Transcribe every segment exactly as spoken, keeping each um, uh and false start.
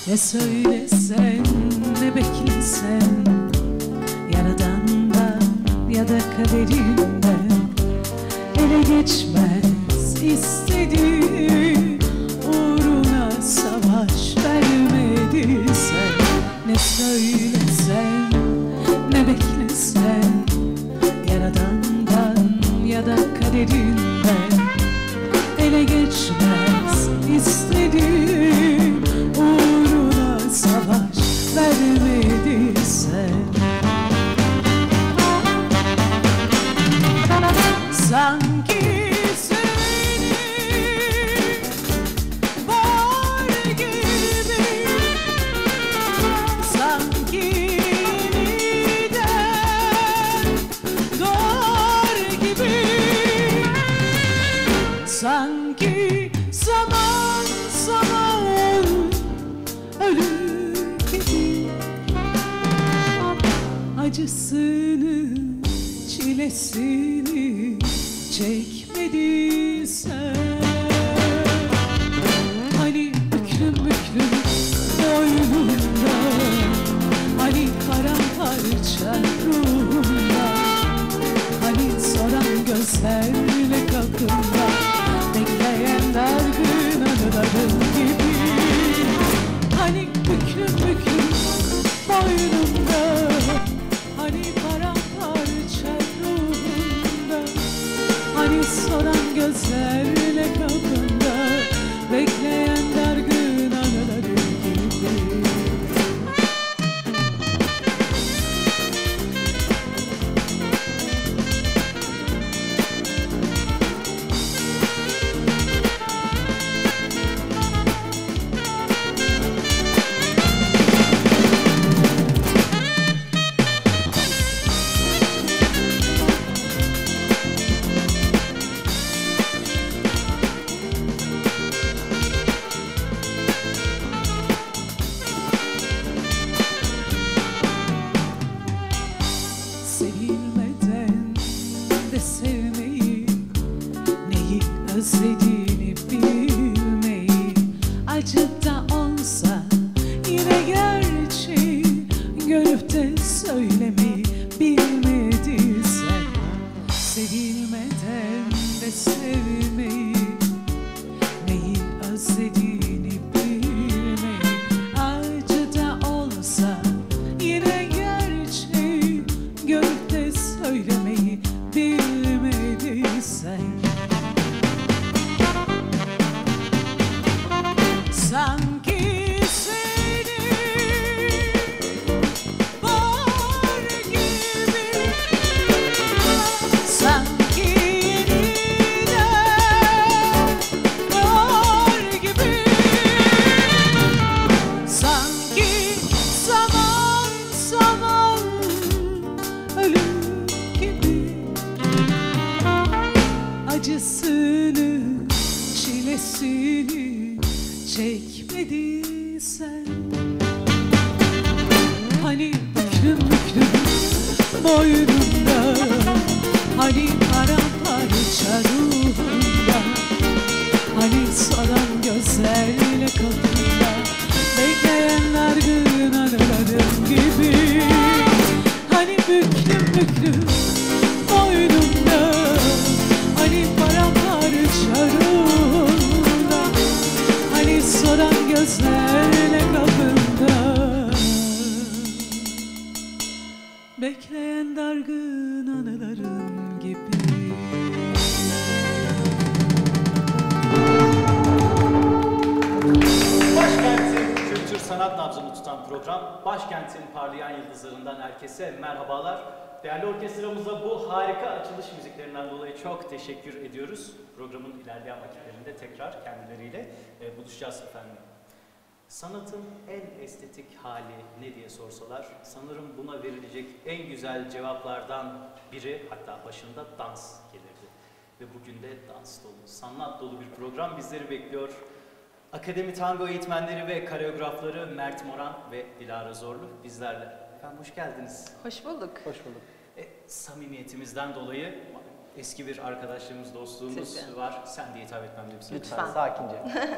Ne söylesen, ne beklesen, Yaradan'dan ya da kaderinden ele geçmez istediği, uğruna savaş vermediysen. Ne söylesen, ne beklesen, Yaradan'dan ya da kaderinden ele geçmez istediği, uğruna savaş vermediysen. Sanki seni var gibi, sanki yeniden doğar gibi, sanki zaman zaman ölür gibi. Acısını, çilesini çekmediysen, hani büklüm büklüm boynunda, hani paramparça ruhunda, hani soran gözlerle kapında bekleyen dargın anıların gibi. Hani büklüm büklüm boynunda, hani paramparça ruhunda, hani soran gözlerle kapında bekleyen dargın anıların gibi. Sevilmeden de sevmeyi, neyi özlediğini bilmeyi, acı da olsa yine gerçeği görüp de söylemeyi bilmediysen. Sevilmeden de sevmeyi, neyi özlediğini bilmeyi, acı da olsa yine gerçeği görüp de söylemeyi bilmediysen. Sanki seni var gibi, sanki yeniden var gibi, sanki zaman zaman ölüm gibi. Acısını, çilesini çekmediysen, hani büklüm büklüm boynunda, hani paramparça ruhunda, hani soran gözlerle kapında bekleyen dargın anıların gibi. Hani büklüm büklüm boynunda, hani paramparça ruhunda, hani soran gözlerle kapında bekleyen dargın anıların gibi. Başkentin kültür sanat nabzını tutan program, Başkentin parlayan yıldızlarından herkese merhabalar. Değerli orkestramıza bu harika açılış müziklerinden dolayı çok teşekkür ediyoruz. Programın ilerleyen vakitlerinde tekrar kendileriyle e, buluşacağız efendim. Sanatın en estetik hali ne diye sorsalar, sanırım buna verilecek en güzel cevaplardan biri, hatta başında dans gelirdi. Ve bugün de dans dolu, sanat dolu bir program bizleri bekliyor. Akademi Tango eğitmenleri ve koreografları Mert Moran ve Dilara Zorlu bizlerle. Efendim hoş geldiniz. Hoş bulduk. Hoş bulduk. E, samimiyetimizden dolayı eski bir arkadaşlığımız, dostluğumuz Tabii. var. Sen diye hitap etmem de Lütfen. Sakince.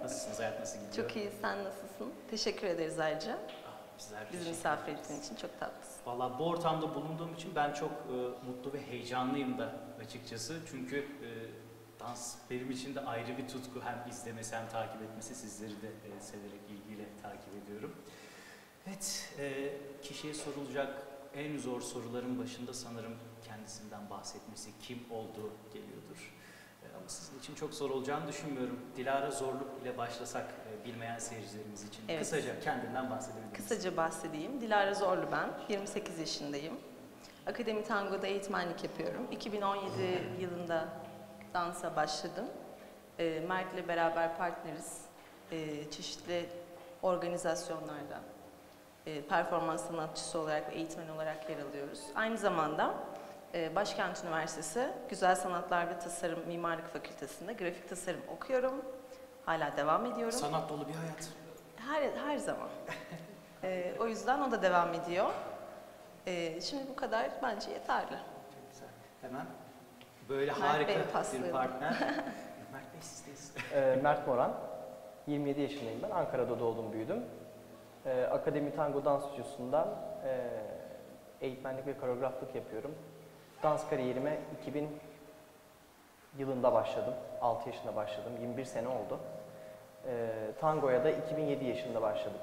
Nasılsınız? Hayat nasıl gidiyor? Çok iyi, sen nasılsın? Teşekkür ederiz ayrıca. Ah, bizler Bizi teşekkür misafir ederiz. ettiğin için çok tatlısın. Valla bu ortamda bulunduğum için ben çok e, mutlu ve heyecanlıyım da açıkçası. Çünkü e, dans benim için de ayrı bir tutku. Hem izlemesi hem takip etmesi. Sizleri de e, severek, ilgiyle takip ediyorum. Evet, e, kişiye sorulacak en zor soruların başında sanırım kendisinden bahsetmesi, kim olduğu geliyordur. E, ama sizin için çok zor olacağını düşünmüyorum. Dilara Zorluk ile başlasak e, bilmeyen seyircilerimiz için. Evet. Kısaca kendinden bahsedebilir misiniz? Kısaca bahsedeyim. Dilara Zorlu ben, yirmi sekiz yaşındayım. Akademi Tango'da eğitmenlik yapıyorum. iki bin on yedi yılında dansa başladım. E, Mert'le beraber partneriz. E, çeşitli organizasyonlarda e, performans sanatçısı olarak ve eğitmen olarak yer alıyoruz. Aynı zamanda e, Başkent Üniversitesi Güzel Sanatlar ve Tasarım Mimarlık Fakültesi'nde grafik tasarım okuyorum. Hala devam ediyorum. Sanat dolu bir hayat. Her, her zaman. Ee, o yüzden o da devam ediyor. Ee, şimdi bu kadar bence yeterli. Çok güzel. Hemen böyle Mert harika Bey'e bir paslayalım. partner. Mert Bey sizdeyiz. Ee, Mert Moran, yirmi yedi yaşındayım ben. Ankara'da doğdum, büyüdüm. Ee, Akademi Tango Dans Stüdyosu'ndan e, eğitmenlik ve koreograflık yapıyorum. Dans kariyerime iki bin yılında başladım. altı yaşında başladım. yirmi bir sene oldu. Ee, tango'ya da iki bin yedi yaşında başladım.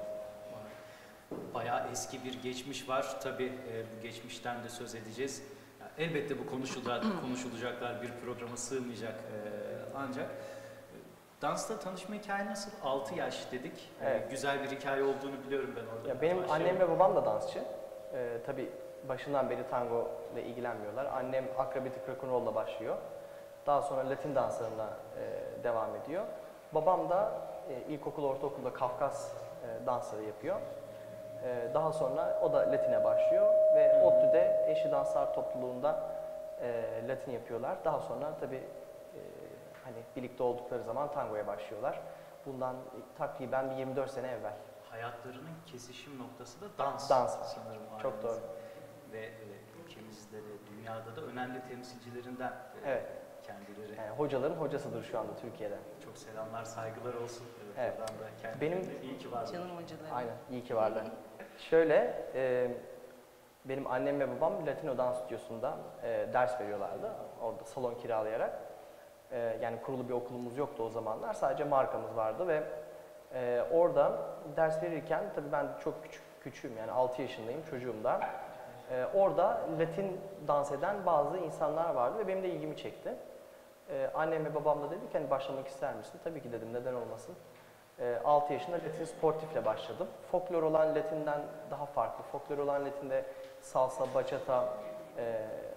Bayağı eski bir geçmiş var. Tabii e, bu geçmişten de söz edeceğiz. Ya, elbette bu konuşulacak, konuşulacaklar bir programa sığmayacak e, ancak e, dansta tanışma hikaye nasıl? altı yaş dedik. E, Evet. güzel bir hikaye olduğunu biliyorum ben orada. Ya benim Başlayalım. annem ve babam da dansçı. Ee, tabii başından beri tango ile ilgilenmiyorlar. Annem akrobatik rock'n'roll'la başlıyor. Daha sonra Latin danslarına e, devam ediyor. Babam da e, ilkokul, ortaokulda Kafkas e, dansları yapıyor. E, daha sonra o da Latin'e başlıyor ve ODTÜ'de Eşli Danslar Topluluğu'nda e, Latin yapıyorlar. Daha sonra tabii e, hani birlikte oldukları zaman tangoya başlıyorlar. Bundan takriben bir yirmi dört sene evvel. Hayatlarının kesişim noktası da dans. Dans. Sanırım Çok ailenizin. doğru. Ve e, ülkemizde de dünyada da önemli temsilcilerinden e, Evet. kendileri. Yani hocaların hocasıdır şu anda Türkiye'de. Çok selamlar, saygılar olsun. Evet, Evet. buradan da kendilerine Benim- iyi ki varlar. Canım hocalarım. Aynen, iyi ki varlar. Şöyle, e, benim annem ve babam Latino Dans Stüdyosu'nda e, ders veriyorlardı. Orada salon kiralayarak. E, yani kurulu bir okulumuz yoktu o zamanlar. Sadece markamız vardı ve e, orada ders verirken, tabii ben çok küçük, küçüğüm yani altı yaşındayım, çocuğum da. E, orada Latin dans eden bazı insanlar vardı ve benim de ilgimi çekti. E, annem ve babam da dedi ki hani başlamak ister misin? Tabii ki dedim, neden olmasın. E, altı yaşında Latin sportifle başladım. Folklor olan Latin'den daha farklı. Folklor olan Latin'de salsa, bachata e,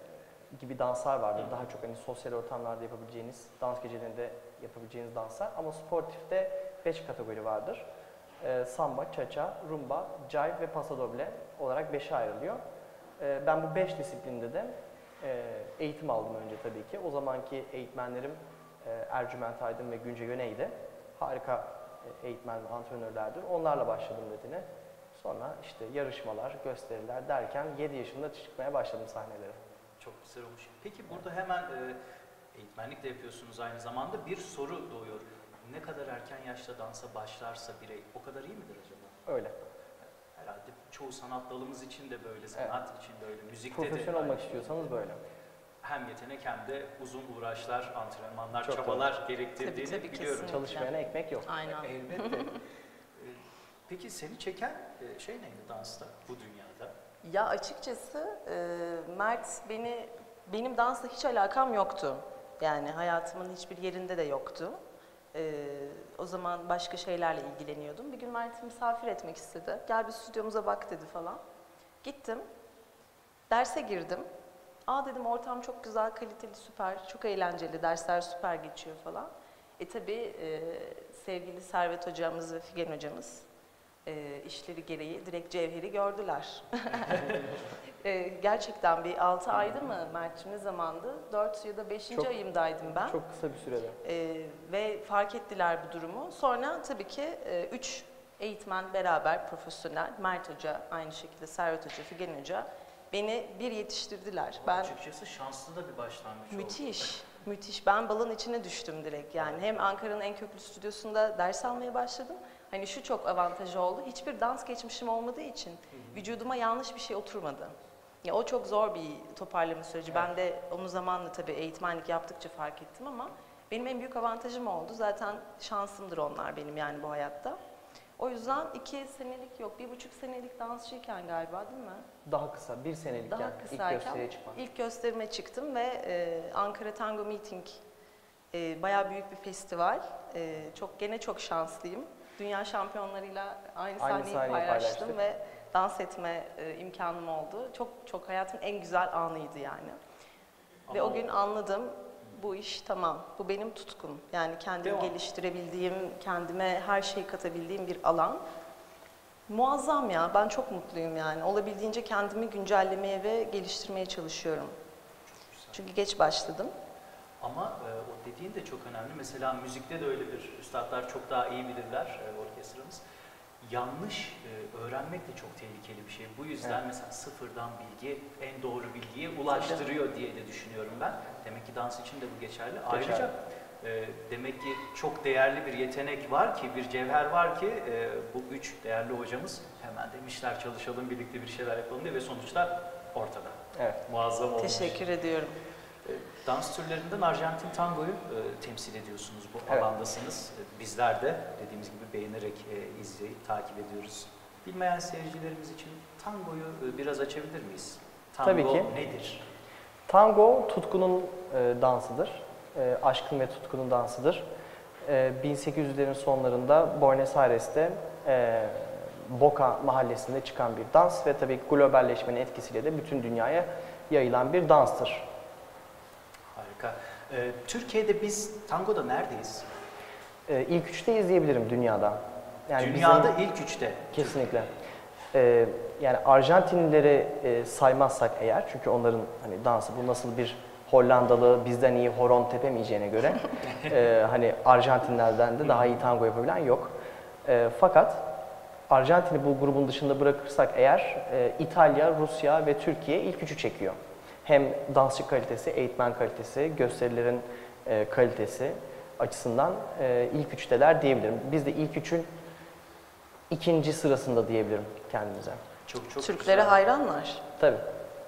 gibi danslar vardır. Daha çok hani sosyal ortamlarda yapabileceğiniz, dans gecelerinde yapabileceğiniz danslar. Ama sportifte beş kategori vardır. E, samba, cha-cha, rumba, jive ve paso doble olarak beşe ayrılıyor. E, ben bu beş disiplinde de e, eğitim aldım önce tabii ki. O zamanki eğitmenlerim e, Ercüment Aydın ve Günce Yöney'di. Harika e, eğitmen ve antrenörlerdir. Onlarla başladım Latin'e. Sonra işte yarışmalar, gösteriler derken yedi yaşında çıkmaya başladım sahnelere. Çok güzel olmuş. Peki burada hemen e, eğitmenlik de yapıyorsunuz aynı zamanda. Bir soru doğuyor. Ne kadar erken yaşta dansa başlarsa birey o kadar iyi midir acaba? Öyle. Herhalde çoğu sanat dalımız için de böyle, sanat için de öyle, müzikte de. Profesyonel olmak aynı. istiyorsanız böyle. Hem yetenek hem de uzun uğraşlar, antrenmanlar, Çok çabalar gerektirdiğini Tabii, tabii, biliyorum. kesinlikle. Çalışmayana ekmek yok. Aynen. Elbette. E, Peki seni çeken e, şey neydi dansta bu dünyada? Ya açıkçası e, Mert beni, benim dansla hiç alakam yoktu. Yani hayatımın hiçbir yerinde de yoktu. E, o zaman başka şeylerle ilgileniyordum. Bir gün Mert'i misafir etmek istedi. Gel bir stüdyomuza bak dedi falan. Gittim. Derse girdim. Aa dedim ortam çok güzel, kaliteli, süper, çok eğlenceli, dersler süper geçiyor falan. E tabii e, sevgili Servet hocamız ve Figen hocamız e, işleri gereği direkt Cevher'i gördüler. e, gerçekten bir altı aydı mı Mert'cim, ne zamandı? dört ya da beşinci Çok- ayımdaydım ben. Çok kısa bir sürede. E, ve fark ettiler bu durumu. Sonra tabii ki e, üç eğitmen beraber profesyonel, Mert Hoca, aynı şekilde Servet Hoca, Figen Hoca beni bir yetiştirdiler. Ben Açıkçası şanslı da bir başlangıç oldu. müthiş, Müthiş. Ben balın içine düştüm direkt. Yani hem Ankara'nın en köklü stüdyosunda ders almaya başladım. Hani şu çok avantajı oldu. Hiçbir dans geçmişim olmadığı için vücuduma yanlış bir şey oturmadı. Ya o çok zor bir toparlama süreci. Ben de onu zamanla tabii eğitmenlik yaptıkça fark ettim ama benim en büyük avantajım oldu. Zaten şansımdır onlar benim yani bu hayatta. O yüzden iki senelik yok, bir buçuk senelik dansçıyken galiba değil mi? Daha kısa, bir senelikken Daha ilk kısayken gösteriye çıkmak. ilk gösterime çıktım ve e, Ankara Tango Meeting e, bayağı büyük bir festival. E, çok gene çok şanslıyım. Dünya şampiyonlarıyla aynı, Aynı sahneyi sahneyi paylaştım paylaştık. ve dans etme e, imkanım oldu. Çok çok hayatımın en güzel anıydı yani. Ve Ama o gün anladım. Bu iş tamam, bu benim tutkum. Yani kendimi Devam. geliştirebildiğim, kendime her şeyi katabildiğim bir alan. Muazzam ya, ben çok mutluyum yani. Olabildiğince kendimi güncellemeye ve geliştirmeye çalışıyorum. Çünkü geç başladım. Ama e, o dediğin de çok önemli. Mesela müzikte de öyledir. Üstadlar çok daha iyi bilirler e, orkestramız. Yanlış e, öğrenmek de çok tehlikeli bir şey. Bu yüzden Evet. mesela sıfırdan bilgi en doğru bilgiye ulaştırıyor diye de düşünüyorum ben. Demek ki dans için de bu geçerli. Geçerli. Ayrıca e, demek ki çok değerli bir yetenek var ki, bir cevher var ki e, bu üç değerli hocamız hemen demişler çalışalım birlikte bir şeyler yapalım diye ve sonuçta ortada. Evet. Muazzam olmuş. Teşekkür ediyorum. E, Dans türlerinden Arjantin tangoyu e, temsil ediyorsunuz, bu Evet. alandasınız. E, bizler de dediğimiz gibi beğenerek e, izleyip takip ediyoruz. Bilmeyen seyircilerimiz için tangoyu e, biraz açabilir miyiz? Tango Tabii ki. nedir? Tango tutkunun e, dansıdır. E, aşkın ve tutkunun dansıdır. E, bin sekiz yüzlerin sonlarında Buenos Aires'te e, Boca mahallesinde çıkan bir dans ve tabii globalleşmenin etkisiyle de bütün dünyaya yayılan bir danstır. Harika. E, Türkiye'de biz tangoda neredeyiz? E, ilk üçte izleyebilirim dünyada. Yani Dünyada bizim- ilk üçte. Kesinlikle. Ee, yani Arjantinlileri e, saymazsak eğer, çünkü onların hani dansı bu nasıl bir Hollandalı bizden iyi horon tepemeyeceğine göre e, hani Arjantinlerden de daha iyi tango yapabilen yok. E, fakat Arjantin'i bu grubun dışında bırakırsak eğer e, İtalya, Rusya ve Türkiye ilk üçü çekiyor. Hem dansçı kalitesi, eğitmen kalitesi, gösterilerin e, kalitesi açısından e, ilk üçteler diyebilirim. Biz de ilk üçün ikinci sırasında diyebilirim kendimize. Çok çok Türklere güzel. hayranlar. Tabii.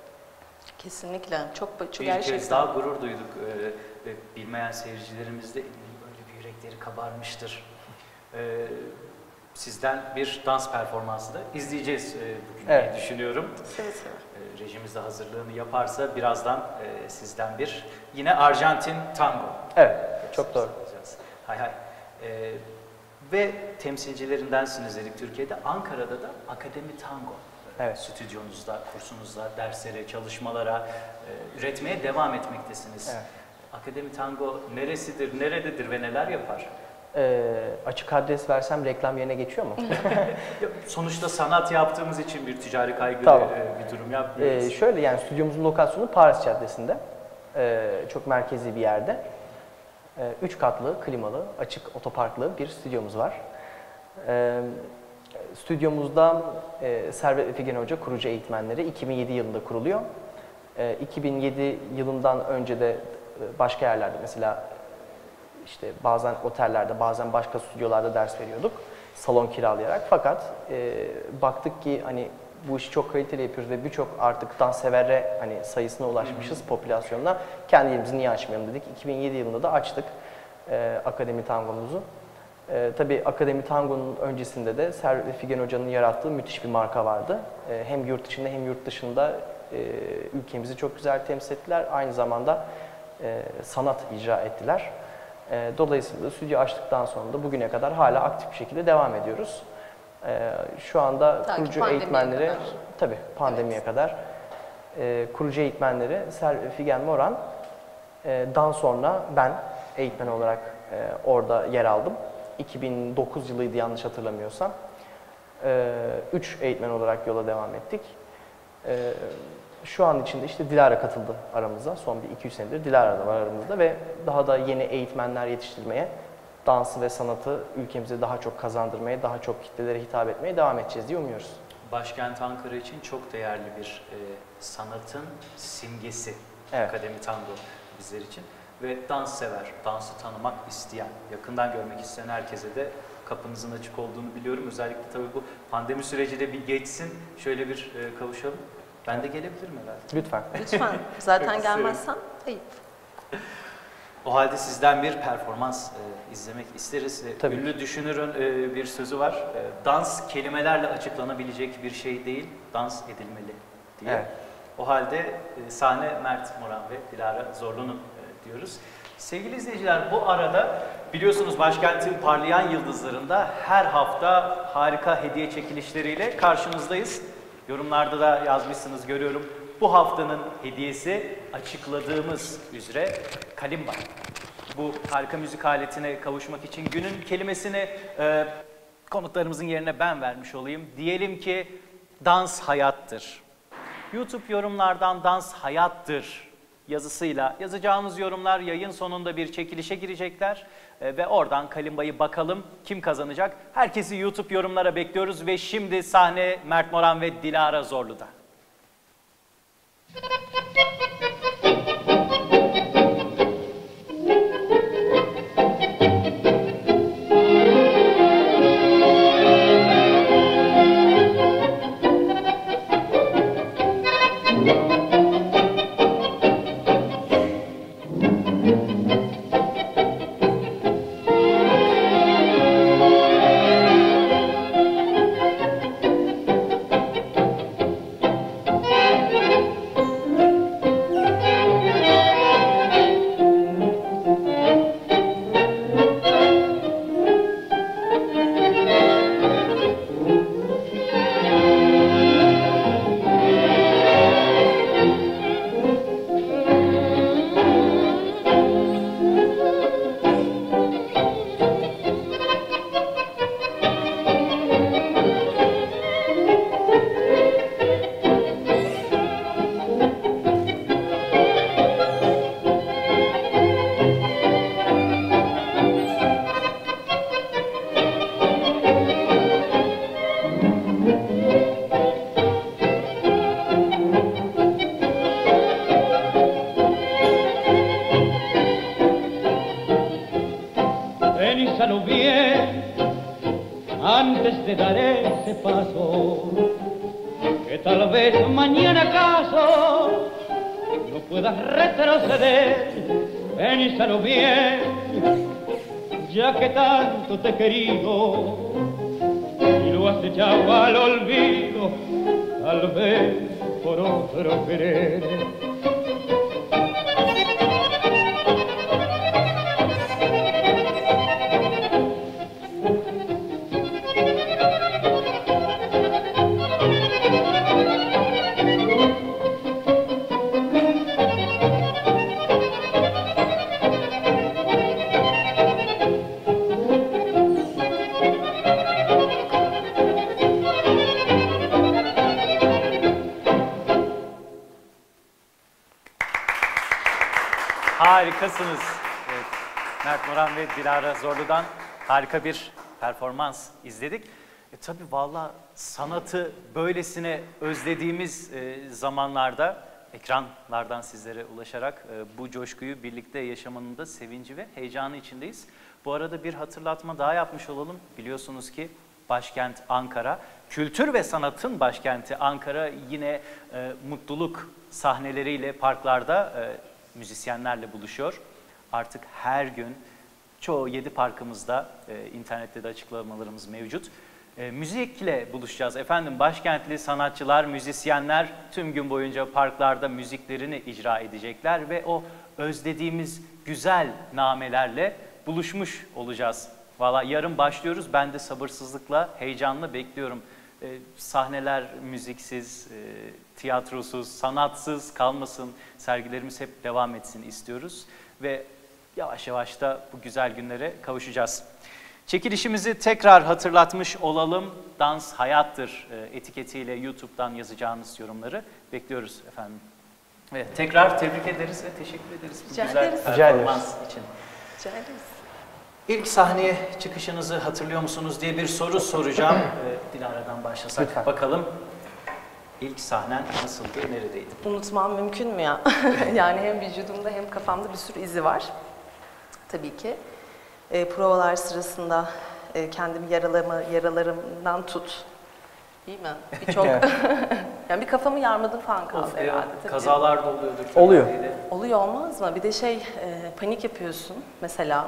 Kesinlikle. Çok çok Bir gerçekten. kez daha gurur duyduk. Ee, ve bilmeyen seyircilerimiz de böyle bir yürekleri kabarmıştır. Ee, sizden bir dans performansı da izleyeceğiz e, bugün Evet. diye düşünüyorum. Seve seve. Ee, rejimiz de hazırlığını yaparsa birazdan e, sizden bir yine Arjantin tango. Evet, çok doğru. Alacağız. Hay hay. Ee, ve temsilcilerindensiniz dedik Türkiye'de. Ankara'da da Akademi Tango. Evet. Stüdyonuzda, kursunuzda, derslere, çalışmalara e, üretmeye devam etmektesiniz. Evet. Akademi Tango neresidir, nerededir ve neler yapar? Ee, açık adres versem reklam yerine geçiyor mu? Ya, sonuçta sanat yaptığımız için bir ticari kaygı Tamam. e, bir durum yapmıyoruz. Ee, şöyle yani stüdyomuzun lokasyonu Paris Caddesi'nde. Ee, çok merkezi bir yerde. Ee, üç katlı, klimalı, açık otoparklı bir stüdyomuz var. Ee, stüdyomuzda e, Servet ve Figen Hoca kurucu eğitmenleri iki bin yedi yılında kuruluyor. Ee, iki bin yedi yılından önce de e, başka yerlerde mesela işte bazen otellerde, bazen başka stüdyolarda ders veriyorduk. Salon kiralayarak. Fakat e, baktık ki hani bu işi çok kaliteli yapıyoruz ve birçok artık dans severe hani sayısına ulaşmışız popülasyonda. Kendi yerimizi niye açmayalım dedik. iki bin yedi yılında da açtık e, Akademi Tango'muzu. E, tabii Akademi Tango'nun öncesinde de Servet ve Figen Hoca'nın yarattığı müthiş bir marka vardı. E, hem yurt içinde hem yurt dışında e, ülkemizi çok güzel temsil ettiler. Aynı zamanda e, sanat icra ettiler. E, dolayısıyla stüdyo açtıktan sonra da bugüne kadar hala aktif bir şekilde devam ediyoruz. E, şu anda Ta ki kurucu pandemiye eğitmenleri, kadar. tabii pandemiye Evet. kadar e, kurucu eğitmenleri Servet ve Figen Moran, e, dan sonra ben eğitmen olarak e, orada yer aldım. iki bin dokuz yılıydı yanlış hatırlamıyorsam. E, üç eğitmen olarak yola devam ettik. E, Şu an içinde işte Dilara katıldı aramıza. Son bir iki üç senedir Dilara da var aramızda ve daha da yeni eğitmenler yetiştirmeye, dansı ve sanatı ülkemize daha çok kazandırmaya, daha çok kitlelere hitap etmeye devam edeceğiz diye umuyoruz. Başkent Ankara için çok değerli bir e, sanatın simgesi Evet. Akademi Tango bizler için. ve dans sever, dansı tanımak isteyen, yakından görmek isteyen herkese de kapınızın açık olduğunu biliyorum. Özellikle tabii bu pandemi süreci de bir geçsin, şöyle bir e, kavuşalım. Ben de gelebilirim herhalde. Lütfen. Lütfen. Zaten Çok gelmezsen ayıp. O halde sizden bir performans e, izlemek isteriz. E, Tabii Ünlü düşünürün e, bir sözü var. E, dans kelimelerle açıklanabilecek bir şey değil, dans edilmeli diye. Evet. O halde e, sahne Mert Moran ve Dilara Zorlu'nun e, diyoruz. Sevgili izleyiciler, bu arada biliyorsunuz başkentin parlayan yıldızlarında her hafta harika hediye çekilişleriyle karşınızdayız. Yorumlarda da yazmışsınız, görüyorum. Bu haftanın hediyesi açıkladığımız üzere kalimba. Bu harika müzik aletine kavuşmak için günün kelimesini e, konuklarımızın yerine ben vermiş olayım. Diyelim ki dans hayattır. YouTube yorumlardan dans hayattır yazısıyla yazacağınız yorumlar yayın sonunda bir çekilişe girecekler. E, ve oradan kalimbayı bakalım kim kazanacak. Herkesi YouTube yorumlara bekliyoruz ve şimdi sahne Mert Moran ve Dilara Zorlu'da. Piénsalo bien antes de dar ese paso, que tal vez mañana acaso no puedas retroceder. Piénsalo bien, ya que tanto te he querido y lo has echado al olvido, tal vez por otro querer. Harikasınız. Evet, Mert Moran ve Dilara Zorlu'dan harika bir performans izledik. E, tabii valla sanatı böylesine özlediğimiz e, zamanlarda ekranlardan sizlere ulaşarak e, bu coşkuyu birlikte yaşamanın da sevinci ve heyecanı içindeyiz. Bu arada bir hatırlatma daha yapmış olalım. Biliyorsunuz ki başkent Ankara, kültür ve sanatın başkenti Ankara yine e, mutluluk sahneleriyle parklarda e, müzisyenlerle buluşuyor. Artık her gün çoğu yedi parkımızda e, internette de açıklamalarımız mevcut. E, müzikle buluşacağız efendim. Başkentli sanatçılar, müzisyenler tüm gün boyunca parklarda müziklerini icra edecekler ve o özlediğimiz güzel namelerle buluşmuş olacağız. Valla yarın başlıyoruz. Ben de sabırsızlıkla, heyecanla bekliyorum. E, sahneler müziksiz, e, tiyatrosuz, sanatsız kalmasın. Sergilerimiz hep devam etsin istiyoruz. Ve yavaş yavaş da bu güzel günlere kavuşacağız. Çekilişimizi tekrar hatırlatmış olalım. Dans hayattır e, etiketiyle YouTube'dan yazacağınız yorumları bekliyoruz efendim. Ve tekrar tebrik ederiz ve teşekkür ederiz bu Rica güzel ederiz. performans için. Rica ederiz. İlk sahneye çıkışınızı hatırlıyor musunuz diye bir soru soracağım. Ee, Dilara'dan başlasak Lütfen. bakalım. İlk sahnen nasıldı, neredeydi? Unutmam mümkün mü ya? Yani hem vücudumda hem kafamda bir sürü izi var. Tabii ki. E, provalar sırasında e, kendimi yaralama, yaralarımdan tut. Değil mi? Birçok... yani bir kafamı yarmadım falan kaldı Of, herhalde. evet, Tabii. kazalar da oluyordur. Oluyor. Türkiye'de. Oluyor olmaz mı? Bir de şey, e, panik yapıyorsun mesela.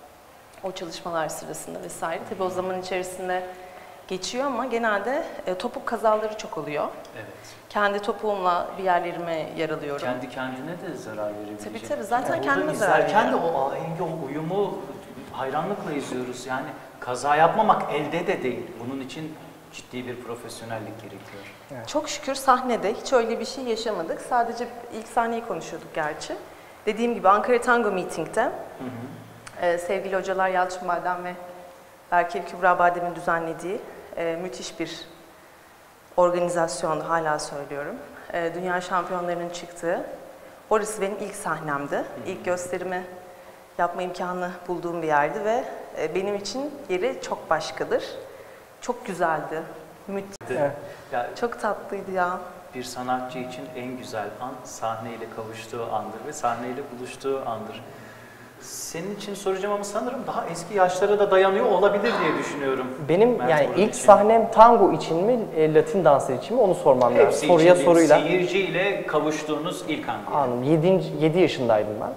O çalışmalar sırasında vesaire. Tabii o zaman içerisinde geçiyor ama genelde e, topuk kazaları çok oluyor. Evet. Kendi topuğumla bir yerlerime yaralıyorum. Kendi kendine de zarar verebilecek. Tabii, tabii. Zaten Orada kendime zarar izlerken de veriyor. o ahengi, o uyumu hayranlıkla izliyoruz. Yani kaza yapmamak elde de değil. Bunun için ciddi bir profesyonellik gerekiyor. Çok şükür sahnede hiç öyle bir şey yaşamadık. Sadece ilk sahneyi konuşuyorduk gerçi. Dediğim gibi Ankara Tango Meeting'de Hı hı. e, sevgili hocalar Yalçın Badem ve Berkel Kübra Badem'in düzenlediği e, müthiş bir organizasyondu, hala söylüyorum. E, dünya şampiyonlarının çıktığı, orası benim ilk sahnemdi. Hı hı. İlk gösterimi yapma imkanı bulduğum bir yerdi ve e, benim için yeri çok başkadır. Çok güzeldi, müthiş. Evet. Ya, Çok tatlıydı ya. bir sanatçı için en güzel an sahneyle kavuştuğu andır ve sahneyle buluştuğu andır. Senin için soracağım ama sanırım daha eski yaşlara da dayanıyor olabilir diye düşünüyorum. Benim Mert yani Orhan ilk için. sahnem tango için mi, e, Latin dansı için mi onu sormam lazım. Hepsi Soruya için soruyla. seyirciyle kavuştuğunuz ilk an. diye. Anladım. yedi yaşındaydım ben.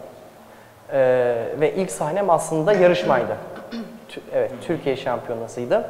Ee, ve ilk sahnem aslında yarışmaydı. Tü- evet, Türkiye şampiyonasıydı.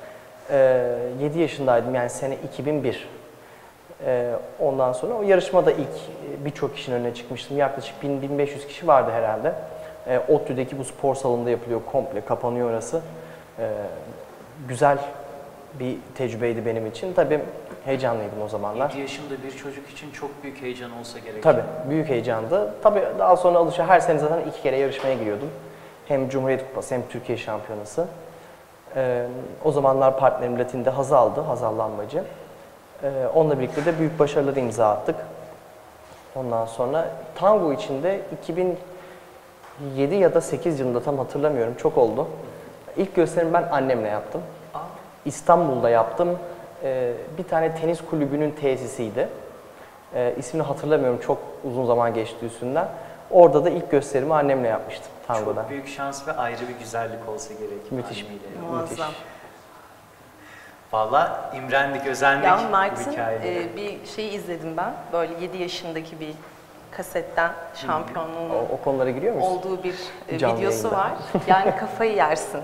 Ee, yedi yaşındaydım, yani sene iki bin bir. Ee, ondan sonra o yarışmada ilk e, birçok kişinin önüne çıkmıştım. Yaklaşık bin bin beş yüz kişi vardı herhalde. Ee, ODTÜ'deki bu spor salonunda yapılıyor, komple kapanıyor orası. Ee, güzel bir tecrübeydi benim için. Tabii heyecanlıydım o zamanlar. yedi yaşında bir çocuk için çok büyük heyecan olsa gerek. Tabii, büyük heyecandı. Tabii daha sonra alışa her sene zaten iki kere yarışmaya giriyordum. Hem Cumhuriyet Kupası hem Türkiye Şampiyonası. Ee, o zamanlar partnerim Latin'de Hazal'dı, Hazal Lambacı. Ee, onunla birlikte de büyük başarıları imza attık. Ondan sonra tango içinde iki bin yedi ya da sekiz yılında, tam hatırlamıyorum, çok oldu. İlk gösterimi ben annemle yaptım. İstanbul'da yaptım. Ee, bir tane tenis kulübünün tesisiydi. Ee, ismini hatırlamıyorum, çok uzun zaman geçti üstünden. Orada da ilk gösterimi annemle yapmıştım tangoda. Çok büyük şans ve ayrı bir güzellik olsa gerek. Müthiş. anneyle. Muazzam. Valla imrendik, özendik Ya bu Mert'in hikayelere. e, bir şeyi izledim ben. Böyle yedi yaşındaki bir kasetten şampiyonluğunun O, o konulara giriyor musun? olduğu bir e, Canlı videosu yayında. var. Yani kafayı yersin.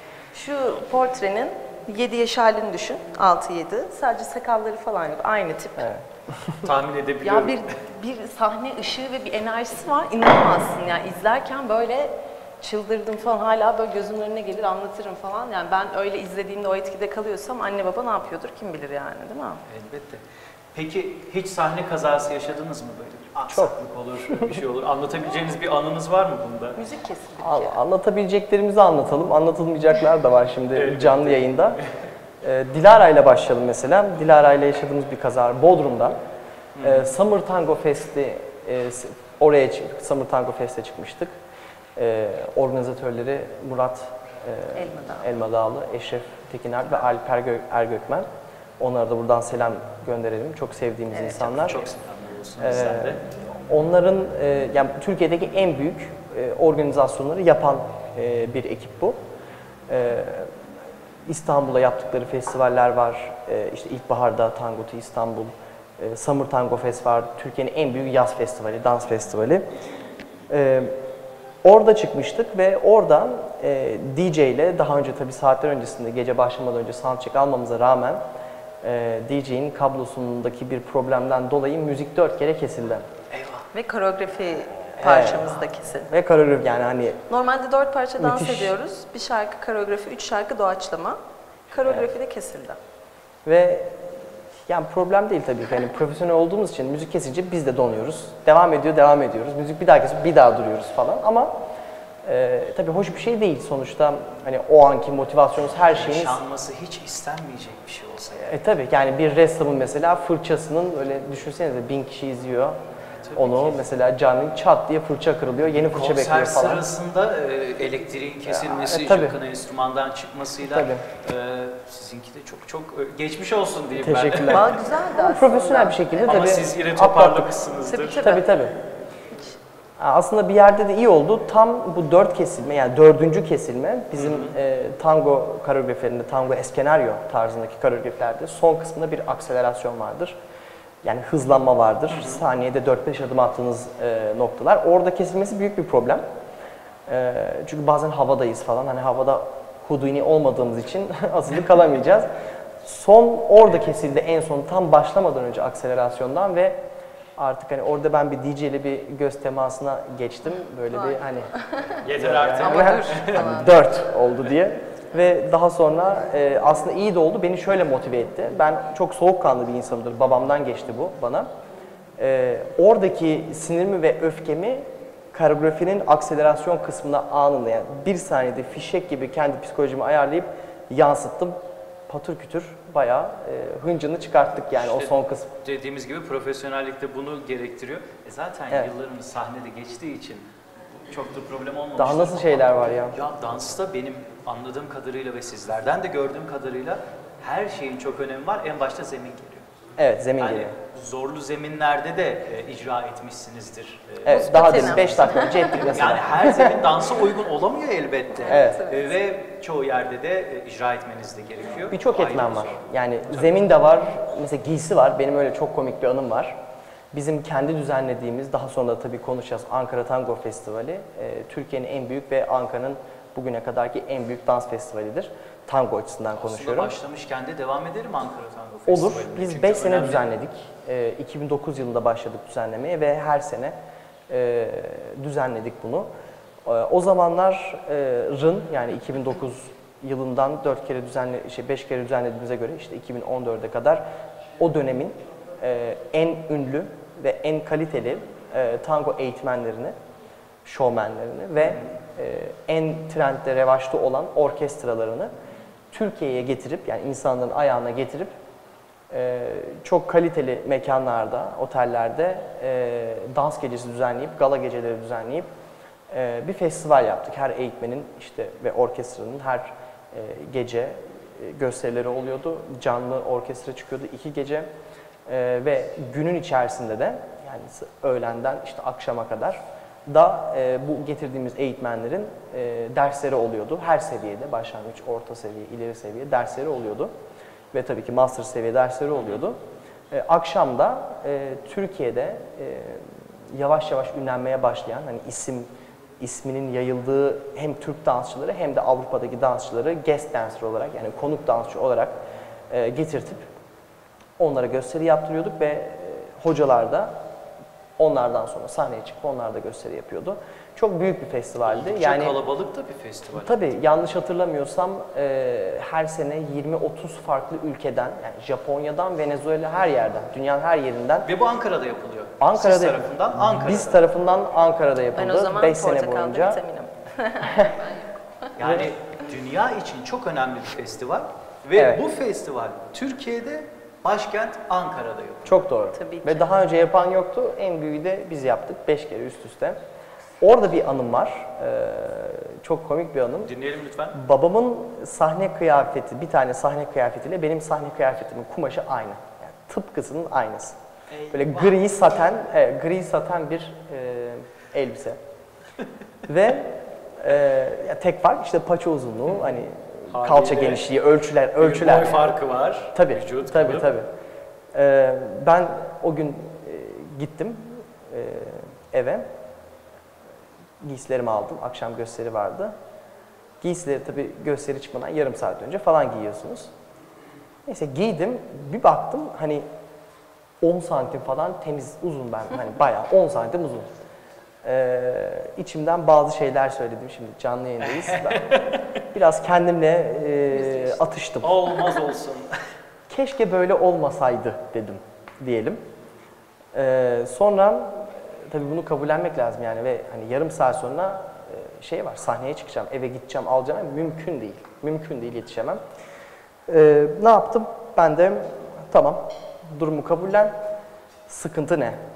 Şu portrenin yedi yaş halini düşün. altı yedi. Sadece sakalları falan yok. Aynı tip. Evet. Tahmin edebiliyorum. Ya bir bir sahne ışığı ve bir enerjisi var. İnanamazsın yani, izlerken böyle çıldırdım falan, hala böyle gözümün önüne gelir anlatırım falan. Yani ben öyle izlediğimde o etkide kalıyorsam anne baba ne yapıyordur kim bilir yani, değil mi? Elbette. Peki hiç sahne kazası yaşadınız mı böyle? Bir aksaklık olur, bir şey olur. Anlatabileceğiniz bir anınız var mı bunda? Müzik kesildi. Al- Anlatabileceklerimizi anlatalım. Anlatılmayacaklar da var şimdi Evet. canlı yayında. Ee, Dilara ile başlayalım mesela. Dilara ile yaşadığımız bir kaza var Bodrum'da. Ee, Summer Tango Fest'i, e, s- oraya çıktık. Summer Tango Fest'e çıkmıştık. Ee, organizatörleri Murat e, Elmadağ. Elmadağlı, Eşref Tekiner ve Alper Gö- Ergökmen. Onlara da buradan selam gönderelim. Çok sevdiğimiz Evet, insanlar. Çok selamlar olsun Ee, bizden de. Onların e, yani Türkiye'deki en büyük e, organizasyonları yapan e, bir ekip bu. E, İstanbul'da yaptıkları festivaller var. E, işte İlkbahar'da Tango to İstanbul, e, Summer Tango Fest var. Türkiye'nin en büyük yaz festivali, dans festivali. E, orada çıkmıştık ve oradan e, D J ile daha önce, tabii saatler öncesinde, gece başlamadan önce soundcheck almamıza rağmen e, D J'in kablosundaki bir problemden dolayı müzik dört kere kesildi. Eyvah. Ve koreografi parçamız da kesildi. Ve koreografi, yani hani Normalde dört parça dans Müthiş. ediyoruz. Bir şarkı koreografi, üç şarkı doğaçlama. Koreografi de kesildi. ve yani problem değil tabii ki. Yani profesyonel olduğumuz için müzik kesince biz de donuyoruz. Devam ediyor, devam ediyoruz. Müzik bir daha kesip bir daha duruyoruz falan ama e, tabii hoş bir şey değil sonuçta. Hani o anki motivasyonunuz, her şeyiniz. Yaşanması hiç istenmeyecek bir şey olsa yani. E tabii yani bir ressamın mesela fırçasının, öyle düşünsenize, bin kişi izliyor. tabii Onu ki. mesela canın çat diye fırça kırılıyor, yeni fırça Konser bekliyor falan. sırasında e, elektriğin kesilmesi, e, tabii. yakın enstrümandan çıkmasıyla Tabii. e, sizinki de çok çok e, geçmiş olsun diyeyim Teşekkürler. Valla güzeldi aslında. Profesyonel bir şekilde ben. Ama tabii siz yine atlattık. toparlamışsınızdır. Tabii, tabii. Tabii tabii. Ha, Aslında bir yerde de iyi oldu. Tam bu dört kesilme, yani dördüncü kesilme bizim e, tango koreografilerinde, tango eskenaryo tarzındaki koreografilerde son kısmında bir akselerasyon vardır. Yani hızlanma vardır. Saniyede dört beş adım attığınız e, noktalar. Orada kesilmesi büyük bir problem. E, çünkü bazen havadayız falan. Hani havada Houdini olmadığımız için asılı kalamayacağız. Son orada kesildi en son tam başlamadan önce akselerasyondan ve artık hani orada ben bir D J ile bir göz temasına geçtim. Böyle bir hani Yeter artık. Ama dur falan. dört oldu diye. Ve daha sonra e, aslında iyi de oldu. Beni şöyle motive etti. Ben çok soğukkanlı bir insanımdır. Babamdan geçti bu bana. E, oradaki sinirimi ve öfkemi koreografinin akselerasyon kısmına anında, yani bir saniyede fişek gibi kendi psikolojimi ayarlayıp yansıttım. Patır kütür bayağı e, hıncını çıkarttık yani o İşte son kısım. Dediğimiz gibi profesyonellikte bunu gerektiriyor. E zaten Evet. yıllarımız sahnede geçtiği için çok da problem olmamıştır. Daha nasıl şeyler var ya? Ya dansta benim anladığım kadarıyla ve sizlerden de gördüğüm kadarıyla her şeyin çok önemi var. En başta zemin geliyor. Evet, zemin Yani geliyor. zorlu zeminlerde de e, icra etmişsinizdir. E, Evet, daha paten demin beş dakika önce ettik mesela. Yani her zemin dansa uygun olamıyor elbette. Evet. E, ve çoğu yerde de e, icra etmeniz de gerekiyor. Birçok Bu ayrı etmen bir var. şey. Yani zemin de var, mesela giysi var. Benim öyle çok komik bir anım var. Bizim kendi düzenlediğimiz, daha sonra da tabii konuşacağız, Ankara Tango Festivali, e, Türkiye'nin en büyük ve Ankara'nın bugüne kadarki en büyük dans festivalidir. Tango açısından konuşuyorum. Aslında başlamışken de devam edelim Ankara Tango Olur. Festivali'ne. Biz Çünkü beş sene önemli. düzenledik. E, iki bin dokuz yılında başladık düzenlemeye ve her sene e, düzenledik bunu. E, o zamanların yani iki bin dokuz yılından dört kere düzenle, şey beş kere düzenlediğimize göre işte iki bin on dörde kadar o dönemin e, en ünlü ve en kaliteli e, tango eğitmenlerini, şovmenlerini ve e, en trendde revaçta olan orkestralarını Türkiye'ye getirip, yani insanların ayağına getirip e, çok kaliteli mekanlarda, otellerde e, dans gecesi düzenleyip, gala geceleri düzenleyip e, bir festival yaptık. Her eğitmenin işte ve orkestranın her e, gece e, gösterileri oluyordu. Canlı orkestra çıkıyordu iki gece e, ve günün içerisinde de yani öğlenden işte akşama kadar da e, bu getirdiğimiz eğitmenlerin e, dersleri oluyordu. Her seviyede, başlangıç, orta seviye, ileri seviye dersleri oluyordu. Ve tabii ki master seviye dersleri oluyordu. E, akşam da e, Türkiye'de e, yavaş yavaş ünlenmeye başlayan, hani isim isminin yayıldığı hem Türk dansçıları hem de Avrupa'daki dansçıları guest dancer olarak, yani konuk dansçı olarak e, getirtip onlara gösteri yaptırıyorduk ve e, hocalar da onlardan sonra sahneye çıkıp onlar da gösteri yapıyordu. Çok büyük bir festivaldi. Oldukça Yani kalabalık da bir festival. tabii yanlış hatırlamıyorsam e, her sene yirmi otuz farklı ülkeden, yani Japonya'dan, Venezuela, her yerden, dünyanın her yerinden. Ve bu Ankara'da yapılıyor. Ankara'da Siz tarafından Ankara'da. Biz tarafından Ankara'da Ben o yapıldı zaman beş sene portakalda boyunca. vitaminim. Yani dünya için çok önemli bir festival. Ve Evet. bu festival Türkiye'de başkent Ankara'da yapılıyor. Çok doğru. Tabii ki. Ve daha önce yapan yoktu. En büyüğü de biz yaptık beş kere üst üste. Orada bir anım var. Ee, çok komik bir anım. Dinleyelim lütfen. Babamın sahne kıyafeti, bir tane sahne kıyafetiyle benim sahne kıyafetimin kumaşı aynı. Yani tıpkısının aynısı. Böyle gri saten, evet, gri saten bir e, elbise. Ve e, ya tek fark işte paça uzunluğu, hani Haliyle kalça genişliği, ölçüler, Bir ölçüler. boy farkı var. Tabii, Vücut, tabii, kılıf. tabii. Ee, ben o gün e, gittim e, eve. Giysilerimi aldım. Akşam gösteri vardı. Giysileri tabii gösteri çıkmadan yarım saat önce falan giyiyorsunuz. Neyse giydim. Bir baktım hani on santim falan temiz, uzun ben. Hani bayağı on santim uzun. Ee, içimden bazı şeyler söyledim, şimdi canlı yayındayız. Ben biraz kendimle e, atıştım. Olmaz olsun. Keşke böyle olmasaydı dedim diyelim. Ee, sonra tabii bunu kabullenmek lazım yani ve hani yarım saat sonra e, şey var, sahneye çıkacağım, eve gideceğim, alacağım, mümkün değil. Mümkün değil, yetişemem. Ee, ne yaptım? Ben de tamam, durumu kabullen, sıkıntı ne?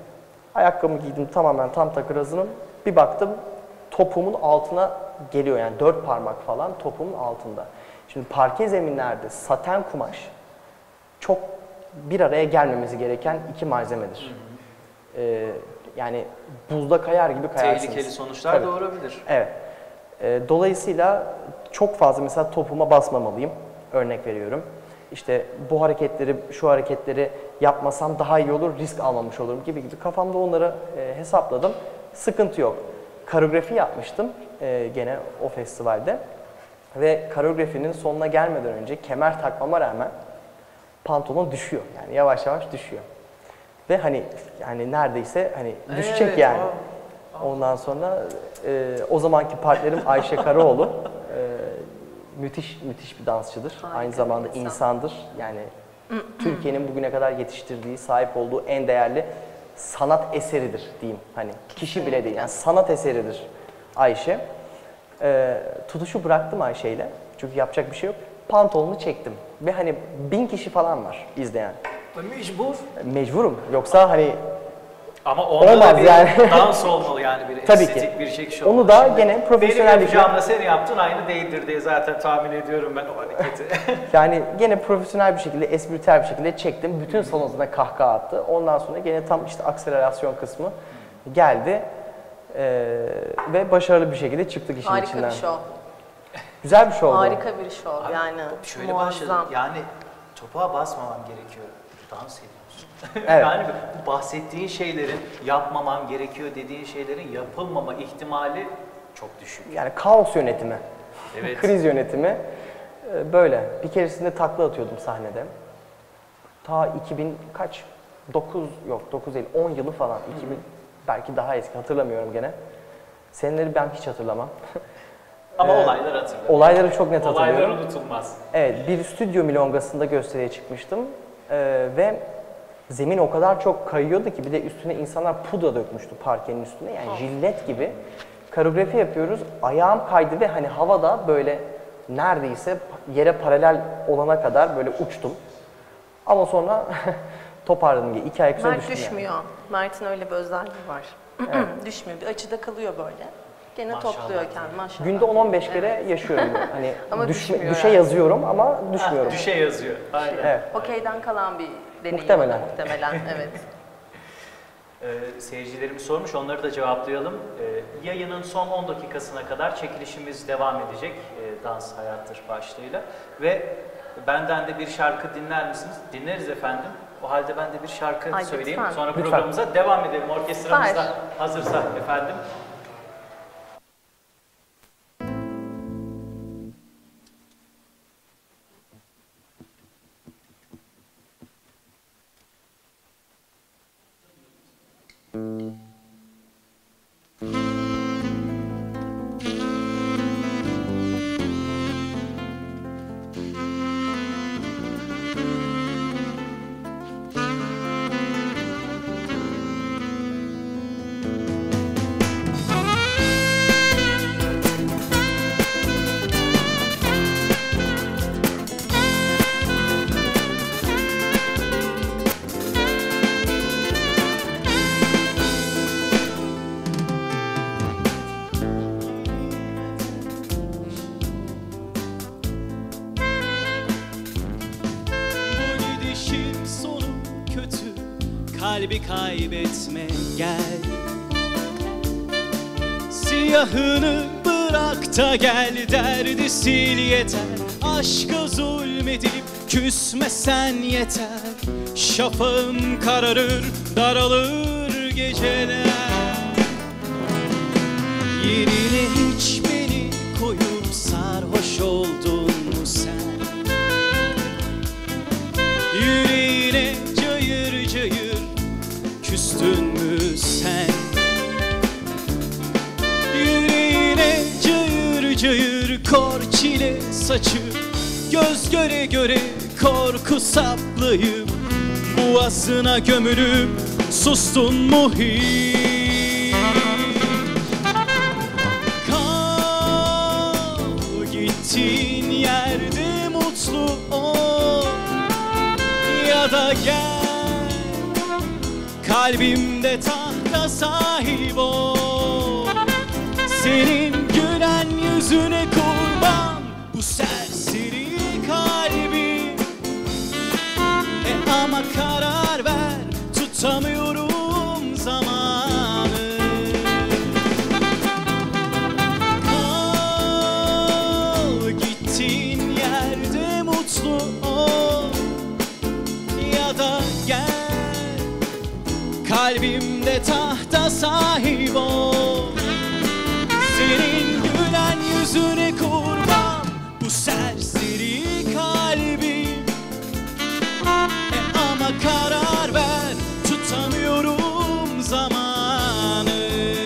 Ayakkabımı giydim, tamamen tam takır hazırım. Bir baktım topumun altına geliyor, yani dört parmak falan topumun altında. Şimdi parke zeminlerde saten kumaş çok bir araya gelmemesi gereken iki malzemedir. Ee, yani buzda kayar gibi kayarsınız. Tehlikeli sonuçlar Tabii. doğurabilir. Evet. Ee, dolayısıyla çok fazla mesela topuma basmamalıyım. Örnek veriyorum. İşte bu hareketleri, şu hareketleri yapmasam daha iyi olur, risk almamış olurum gibi gibi kafamda onları e, hesapladım. Sıkıntı yok. Koreografi yapmıştım e, gene o festivalde. Ve koreografinin sonuna gelmeden önce kemer takmama rağmen pantolon düşüyor. Yani yavaş yavaş düşüyor. Ve hani yani neredeyse hani düşecek Evet, yani. o- Ondan sonra e, o zamanki partnerim Ayşe Karaoğlu. E, müthiş müthiş bir dansçıdır. Harika Aynı bir zamanda insan. insandır. Yani Türkiye'nin bugüne kadar yetiştirdiği, sahip olduğu en değerli sanat eseridir diyeyim. Hani kişi bile değil. Yani sanat eseridir Ayşe. E, tutuşu bıraktım Ayşe'yle. Çünkü yapacak bir şey yok. Pantolonu çektim. Ve hani bin kişi falan var izleyen. Mecbur. Mecburum. Yoksa hani Ama onda Olmaz da bir yani. dans olmalı yani bir Tabii estetik ki. bir şey. Onu da gene profesyonel Benim bir şey. yapacağımla senin yaptın aynı değildir diye zaten tahmin ediyorum ben o hareketi. Yani gene profesyonel bir şekilde, espritüel bir şekilde çektim. Bütün salonuna kahkaha attı. Ondan sonra gene tam işte akselerasyon kısmı geldi. Ee, ve başarılı bir şekilde çıktık işin Harika içinden. bir şov. Güzel bir şovdu. Harika bir şov yani. Şöyle başladım. Muazzam. Yani topuğa basmamam gerekiyor. Dans ediyorsun. Evet. Yani bu bahsettiğin şeylerin yapmamam gerekiyor dediğin şeylerin yapılmama ihtimali çok düşük. Yani kaos yönetimi, Evet. kriz yönetimi e, böyle. Bir keresinde takla atıyordum sahnede. Ta iki bin kaç? dokuz yok dokuz değil on yılı falan. iki bin belki daha eski hatırlamıyorum gene. Seneleri ben hiç hatırlamam. Ama Ee, olaylar hatırlıyorum. Olayları çok net Olaylar hatırlıyorum. unutulmaz. Evet, bir stüdyo milongasında gösteriye çıkmıştım Ee, ve zemin o kadar çok kayıyordu ki bir de üstüne insanlar pudra dökmüştü parkenin üstüne, yani jillet gibi. Koreografi yapıyoruz, ayağım kaydı ve hani havada böyle neredeyse yere paralel olana kadar böyle uçtum. Ama sonra toparladım diye iki ayak üstüne Mert düştüm düşmüyor. Mert'in öyle bir özelliği var. Düşmüyor. Bir açıda kalıyor böyle. Gene Maşallah. topluyor kendini maşallah. yani. Günde on on beş kere yaşıyorum. Hani Ama düşme, düşmüyor düşe yani. yazıyorum ama düşmüyorum. Düşe yazıyor. Aynen. Evet. Okey'den kalan bir deneyim. Muhtemelen. o da Muhtemelen, evet. Ee, seyircilerimiz sormuş, onları da cevaplayalım. Ee, yayının son on dakikasına kadar çekilişimiz devam edecek. Ee, Dans Hayattır başlığıyla. Ve benden de bir şarkı dinler misiniz? Dinleriz efendim. O halde ben de bir şarkı Ay, söyleyeyim. lütfen. Sonra Lütfen. programımıza devam edelim. Orkestramız da Süper. hazırsa efendim. Bu gidişin sonu kötü, kalbi kaybetme gel. Siyahını bırak da gel, derdi sil yeter. Aşka zulmedip küsmesen yeter. Şafağım kararır, daralır geceler. Yerine hiç beni koyup sarhoş oldun mu sen? Yüreğine cayır cayır küstün mü sen? Yüreğine cayır cayır kor çile saçıp, göz göre göre korku saplayıp, boğazına gömülüp sustun mu hiç? Kal gittiğin yerde mutlu ol, ya da gel kalbimde taht tahta sahip ol. Senin gülen yüzüne kurban bu serseri kalbim. E ama karar ver, tutamıyorum zamanı. Kal gittiğin yerde mutlu ol, ya da gel kalbimde tahta sahip ol. Senin gülen yüzüne kurban bu serseri kalbim. E ama karar ver, tutamıyorum zamanı.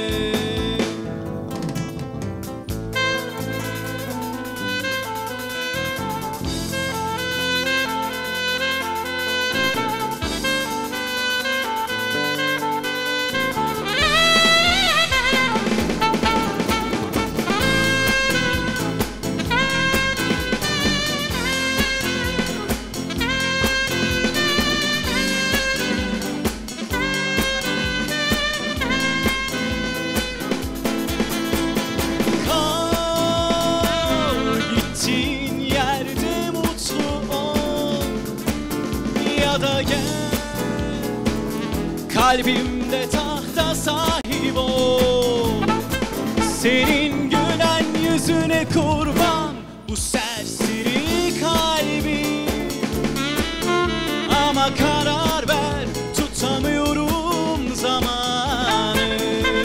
Kal gittiğin yerde mutlu ol, ya da gel kalbimde tahta sahip ol. Senin gülen yüzüne kurban bu serseri kalbim. Ama karar ver, tutamıyorum zamanı.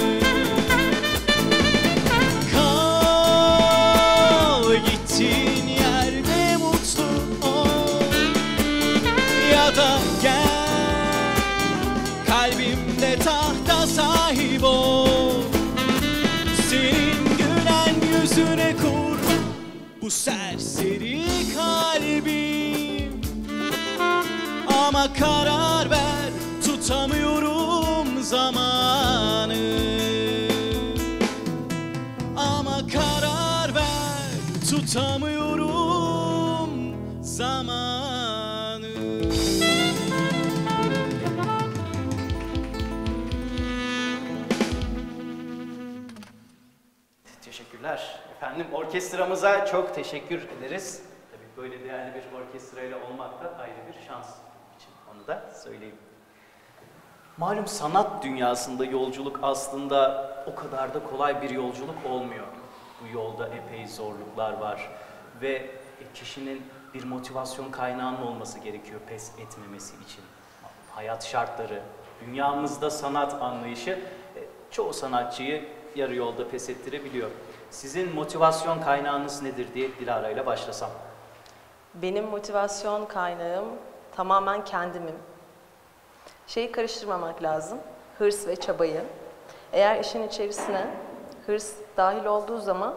Kal gittiğin yerde mutlu ol, ya da gel kalbimde tahta sahip ol. Senin gülen yüzüne kurban bu serseri kalbim. Ama karar ver, tutamıyorum zamanı. Ama karar ver, tutamıyorum zamanı. Teşekkürler efendim. Orkestramıza çok teşekkür ederiz. Tabii böyle değerli bir orkestrayla olmak da ayrı bir şans için, onu da söyleyeyim. Malum sanat dünyasında yolculuk aslında o kadar da kolay bir yolculuk olmuyor. Bu yolda epey zorluklar var ve kişinin bir motivasyon kaynağının olması gerekiyor pes etmemesi için. Hayat şartları, dünyamızda sanat anlayışı çoğu sanatçıyı yarı yolda pes ettirebiliyor. Sizin motivasyon kaynağınız nedir diye Dilara ile başlasam. Benim motivasyon kaynağım tamamen kendimim. Şeyi karıştırmamak lazım, hırs ve çabayı. Eğer işin içerisine hırs dahil olduğu zaman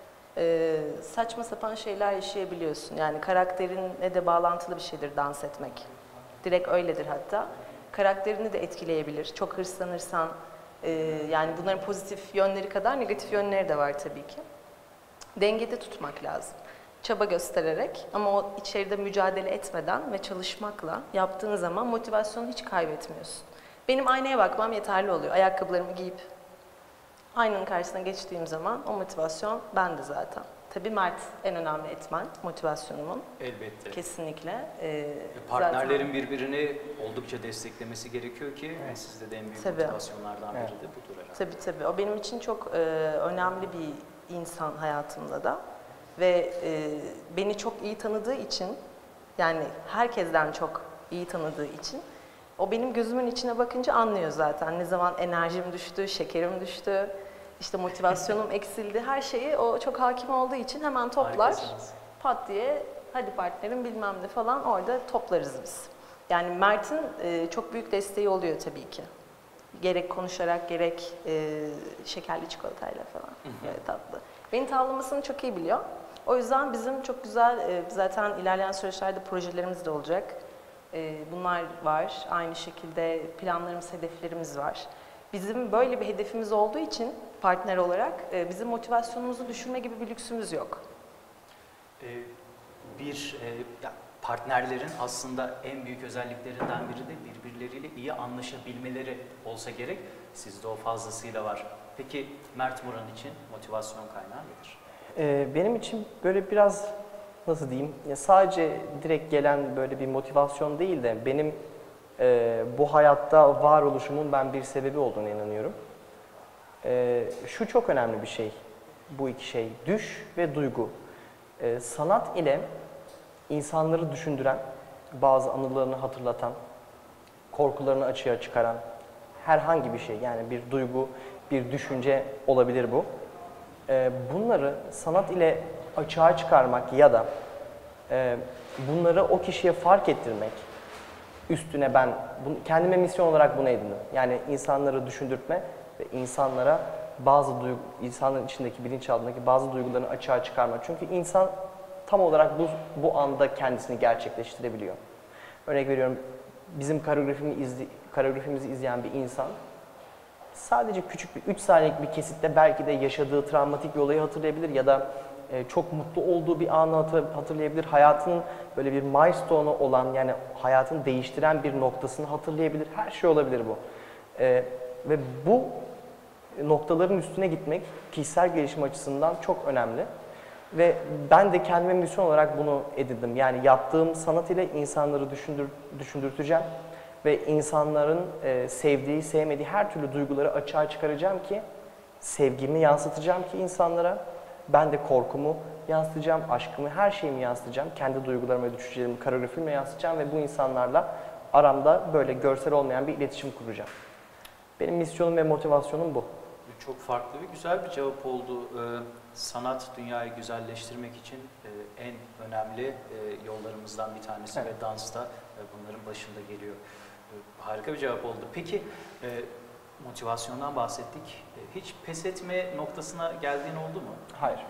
e, saçma sapan şeyler yaşayabiliyorsun. Yani karakterinle de bağlantılı bir şeydir dans etmek. Direkt öyledir hatta. Karakterini de etkileyebilir. Çok hırslanırsan, e, yani bunların pozitif yönleri kadar negatif yönleri de var tabii ki. Dengede tutmak lazım. Çaba göstererek ama o içeride mücadele etmeden ve çalışmakla yaptığın zaman motivasyonu hiç kaybetmiyorsun. Benim aynaya bakmam yeterli oluyor. Ayakkabılarımı giyip aynanın karşısına geçtiğim zaman o motivasyon bende zaten. Tabii Mert en önemli etmen motivasyonumun. Elbette. Kesinlikle. Ee, Partnerlerin zaten... birbirini oldukça desteklemesi gerekiyor ki evet. Sizde de en büyük tabii. motivasyonlardan biri de budur herhalde. Tabii tabii. O benim için çok e, önemli bir insan hayatımda da. Ve e, beni çok iyi tanıdığı için, yani herkesten çok iyi tanıdığı için, o benim gözümün içine bakınca anlıyor zaten. Ne zaman enerjim düştü, şekerim düştü, işte motivasyonum eksildi, her şeyi o çok hakim olduğu için hemen toplar. Harikasınız. Pat diye, hadi partnerim bilmem ne falan, orada toplarız biz. Yani Mert'in e, çok büyük desteği oluyor tabii ki. Gerek konuşarak, gerek e, şekerli çikolatayla falan, böyle tatlı. Beni tavlamasını çok iyi biliyor. O yüzden bizim çok güzel, zaten ilerleyen süreçlerde projelerimiz de olacak. Bunlar var. Aynı şekilde planlarımız, hedeflerimiz var. Bizim böyle bir hedefimiz olduğu için partner olarak bizim motivasyonumuzu düşürme gibi bir lüksümüz yok. Bir ya, partnerlerin aslında en büyük özelliklerinden biri de birbirleriyle iyi anlaşabilmeleri olsa gerek. Sizde o fazlasıyla var. Peki Mert Muran için motivasyon kaynağı nedir? Ee, benim için böyle biraz nasıl diyeyim, ya sadece direkt gelen böyle bir motivasyon değil de benim e, bu hayatta varoluşumun ben bir sebebi olduğuna inanıyorum. E, şu çok önemli bir şey, bu iki şey, düş ve duygu. E, sanat ile insanları düşündüren, bazı anılarını hatırlatan, korkularını açığa çıkaran herhangi bir şey, yani bir duygu, bir düşünce olabilir bu. E, bunları sanat ile açığa çıkarmak ya da e, bunları o kişiye fark ettirmek, üstüne ben bunu, kendime misyon olarak bunu edindim. Yani insanları düşündürtme ve insanlara bazı duygu, insanların içindeki, bilinçaltındaki bazı duygularını açığa çıkarmak. Çünkü insan tam olarak bu, bu anda kendisini gerçekleştirebiliyor. Örnek veriyorum, bizim koreografimizi, izli, koreografimizi izleyen bir insan sadece küçük bir üç saniyelik bir kesitte belki de yaşadığı travmatik bir olayı hatırlayabilir ya da e, çok mutlu olduğu bir anı hatırlayabilir. Hayatının böyle bir milestone'u olan, yani hayatını değiştiren bir noktasını hatırlayabilir. Her şey olabilir bu. E, ve bu noktaların üstüne gitmek kişisel gelişim açısından çok önemli. Ve ben de kendime misyon olarak bunu edindim. Yani yaptığım sanat ile insanları düşündür, düşündürteceğim ve insanların e, sevdiği, sevmediği her türlü duyguları açığa çıkaracağım ki sevgimi yansıtacağım ki insanlara, ben de korkumu yansıtacağım, aşkımı, her şeyimi yansıtacağım, kendi duygularımı ve düşüncelerimi koreografimle yansıtacağım ve bu insanlarla aramda böyle görsel olmayan bir iletişim kuracağım. Benim misyonum ve motivasyonum bu. Çok farklı ve güzel bir cevap oldu. Ee, sanat dünyayı güzelleştirmek için e, en önemli e, yollarımızdan bir tanesi evet. ve dans da e, bunların başında geliyor. E, harika bir cevap oldu. Peki e, motivasyondan bahsettik. E, hiç pes etme noktasına geldiğin oldu mu? Hayır.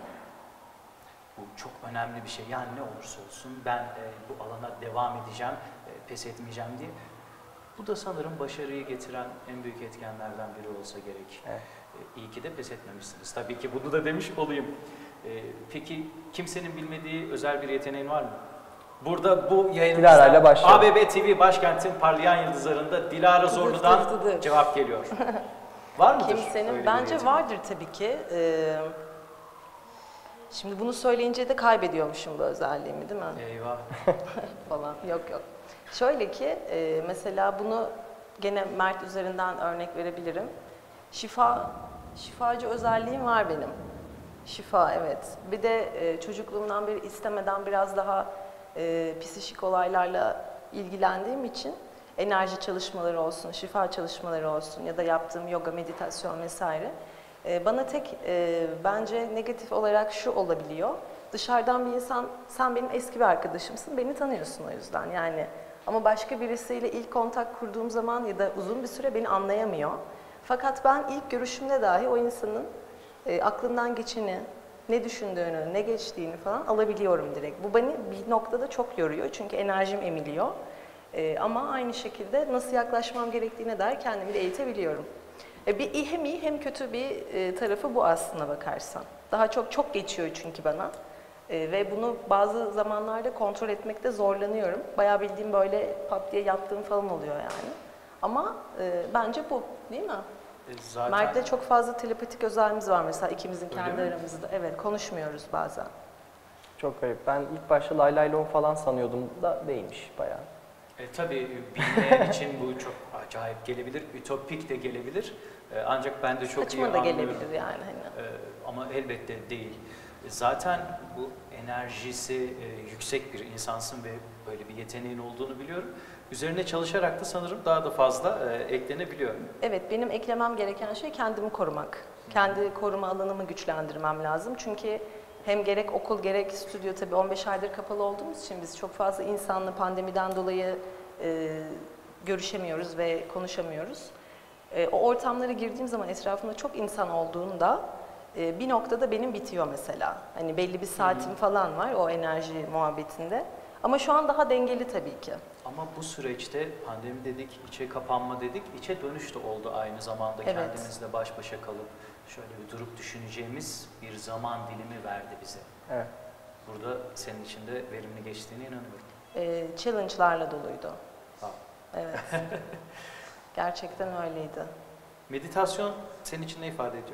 Bu çok önemli bir şey. Yani ne olursa olsun ben e, bu alana devam edeceğim, e, pes etmeyeceğim diye. Bu da sanırım başarıyı getiren en büyük etkenlerden biri olsa gerek. Evet. İyi ki de pes etmemişsiniz. Tabii ki bunu da demiş olayım. Ee, peki kimsenin bilmediği özel bir yeteneğin var mı? Burada bu yayınımızda başlayalım. A B B T V Başkent'in parlayan yıldızlarında Dilara Zorlu'dan Dır dır dır. cevap geliyor. Var mıdır? Kimsenin, bence vardır tabii ki. Ee, şimdi bunu söyleyince de kaybediyormuşum bu özelliğimi, değil mi? Eyvah. Falan. Yok yok. Şöyle ki e, mesela bunu gene Mert üzerinden örnek verebilirim. Şifa, şifacı özelliğim var benim. Şifa, evet. Bir de e, çocukluğumdan beri istemeden biraz daha e, psikik olaylarla ilgilendiğim için enerji çalışmaları olsun, şifa çalışmaları olsun ya da yaptığım yoga, meditasyon vesaire. E, bana tek e, bence negatif olarak şu olabiliyor. Dışarıdan bir insan, sen benim eski bir arkadaşımsın, beni tanıyorsun o yüzden yani. Ama başka birisiyle ilk kontak kurduğum zaman ya da uzun bir süre beni anlayamıyor. Fakat ben ilk görüşümde dahi o insanın e, aklından geçeni, ne düşündüğünü, ne geçtiğini falan alabiliyorum direkt. Bu beni bir noktada çok yoruyor çünkü enerjim emiliyor. E, ama aynı şekilde nasıl yaklaşmam gerektiğine dair kendimi de eğitebiliyorum. E, bir iyi, hem iyi hem kötü bir e, tarafı bu aslına bakarsan. Daha çok çok geçiyor çünkü bana. E, ve bunu bazı zamanlarda kontrol etmekte zorlanıyorum. Bayağı bildiğim böyle pat diye yattığım falan oluyor yani. Ama e, bence bu, değil mi? E, zaten... Mert'le çok fazla telepatik özelliğimiz var mesela ikimizin Öyle kendi mi? aramızda. Evet, konuşmuyoruz bazen. Çok garip. Ben ilk başta lay lay lon falan sanıyordum da değilmiş bayağı. E, tabii bilmeyen için bu çok acayip gelebilir, ütopik de gelebilir. E, ancak ben de çok Saçma iyi da anlıyorum. gelebilir yani. Hani. E, ama elbette değil. E, zaten bu enerjisi e, yüksek bir insansın ve böyle bir yeteneğin olduğunu biliyorum. Üzerine çalışarak da sanırım daha da fazla e, eklenebiliyor. Evet, benim eklemem gereken şey kendimi korumak. Kendi koruma alanımı güçlendirmem lazım. Çünkü hem gerek okul gerek stüdyo, tabii on beş aydır kapalı olduğumuz için biz çok fazla insanla pandemiden dolayı e, görüşemiyoruz ve konuşamıyoruz. E, o ortamlara girdiğim zaman etrafımda çok insan olduğunda e, bir noktada benim bitiyor mesela. Hani belli bir saatim falan var o enerji muhabbetinde. Ama şu an daha dengeli tabii ki. Ama bu süreçte pandemi dedik, içe kapanma dedik, içe dönüş de oldu aynı zamanda. Evet. Kendimizle baş başa kalıp şöyle bir durup düşüneceğimiz bir zaman dilimi verdi bize. Evet. Burada senin için de verimli geçtiğine inanıyorum. e, challenge'larla doluydu. Tamam. Evet. Gerçekten öyleydi. Meditasyon senin için ne ifade ediyor?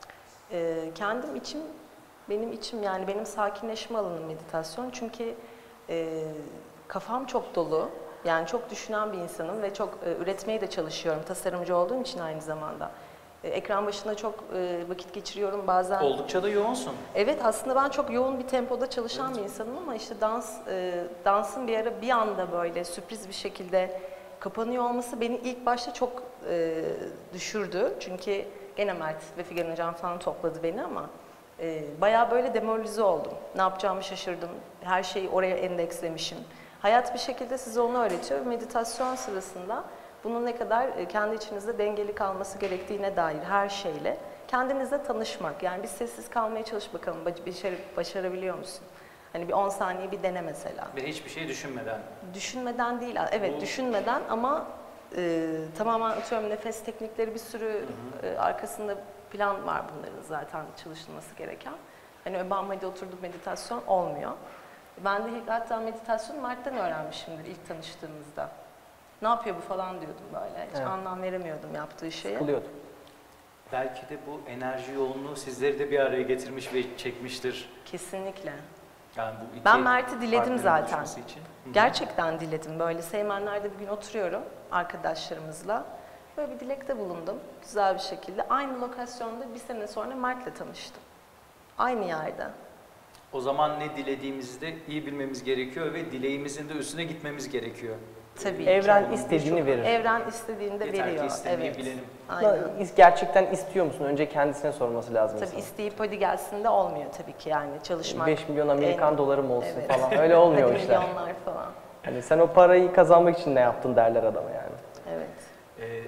E, kendim içim, benim içim yani benim sakinleşme alanım meditasyon. Çünkü e, kafam çok dolu. Yani çok düşünen bir insanım ve çok e, üretmeye de çalışıyorum. Tasarımcı olduğum için aynı zamanda. E, ekran başında çok e, vakit geçiriyorum bazen. Oldukça da yoğunsun. Evet, aslında ben çok yoğun bir tempoda çalışan evet. bir insanım ama işte dans e, dansın bir ara bir anda böyle sürpriz bir şekilde kapanıyor olması beni ilk başta çok e, düşürdü. Çünkü gene Mert ve Figen Hocam falan topladı beni ama e, bayağı böyle demoralize oldum. Ne yapacağımı şaşırdım. Her şeyi oraya endekslemişim. Hayat bir şekilde size onu öğretiyor. Meditasyon sırasında bunun ne kadar kendi içinizde dengeli kalması gerektiğine dair her şeyle kendinizle tanışmak. Yani bir sessiz kalmaya çalış bakalım, başarabiliyor musun? Hani bir on saniye bir dene mesela. Ve hiçbir şey düşünmeden. Düşünmeden değil, evet Bu... düşünmeden ama e, tamamen atıyorum nefes teknikleri bir sürü hı hı. E, arkasında plan var bunların zaten çalışılması gereken. Hani öbanmayla oturduk meditasyon olmuyor. Ben de ilk hatta meditasyonu Mert'ten öğrenmişimdir ilk tanıştığımızda. Ne yapıyor bu falan diyordum böyle. Hiç evet. anlam veremiyordum yaptığı şeye. Sıkılıyordum. Belki de bu enerji yoğunluğu sizleri de bir araya getirmiş ve çekmiştir. Kesinlikle. Yani bu iki ben Mert'i diledim zaten. Için. Gerçekten diledim. Böyle Seymenler'de bir gün oturuyorum arkadaşlarımızla. Böyle bir dilekte bulundum. Güzel bir şekilde. Aynı lokasyonda bir sene sonra Mert'le tanıştım. Aynı yerde. O zaman ne dilediğimizi de iyi bilmemiz gerekiyor ve dileğimizin de üstüne gitmemiz gerekiyor. Tabii Evren ki. istediğini verir. Evren istediğini de Yeter veriyor. Yeter ki istemeyi evet. bilelim. Aynen. Gerçekten istiyor musun? Önce kendisine sorması lazım. Tabii insan. isteyip hadi gelsin de olmuyor tabii ki yani çalışmak. beş milyon Amerikan en... dolarım olsun evet. falan. Öyle olmuyor hadi işler. milyonlar falan. Hani sen o parayı kazanmak için ne yaptın derler adama yani. Evet. Ee,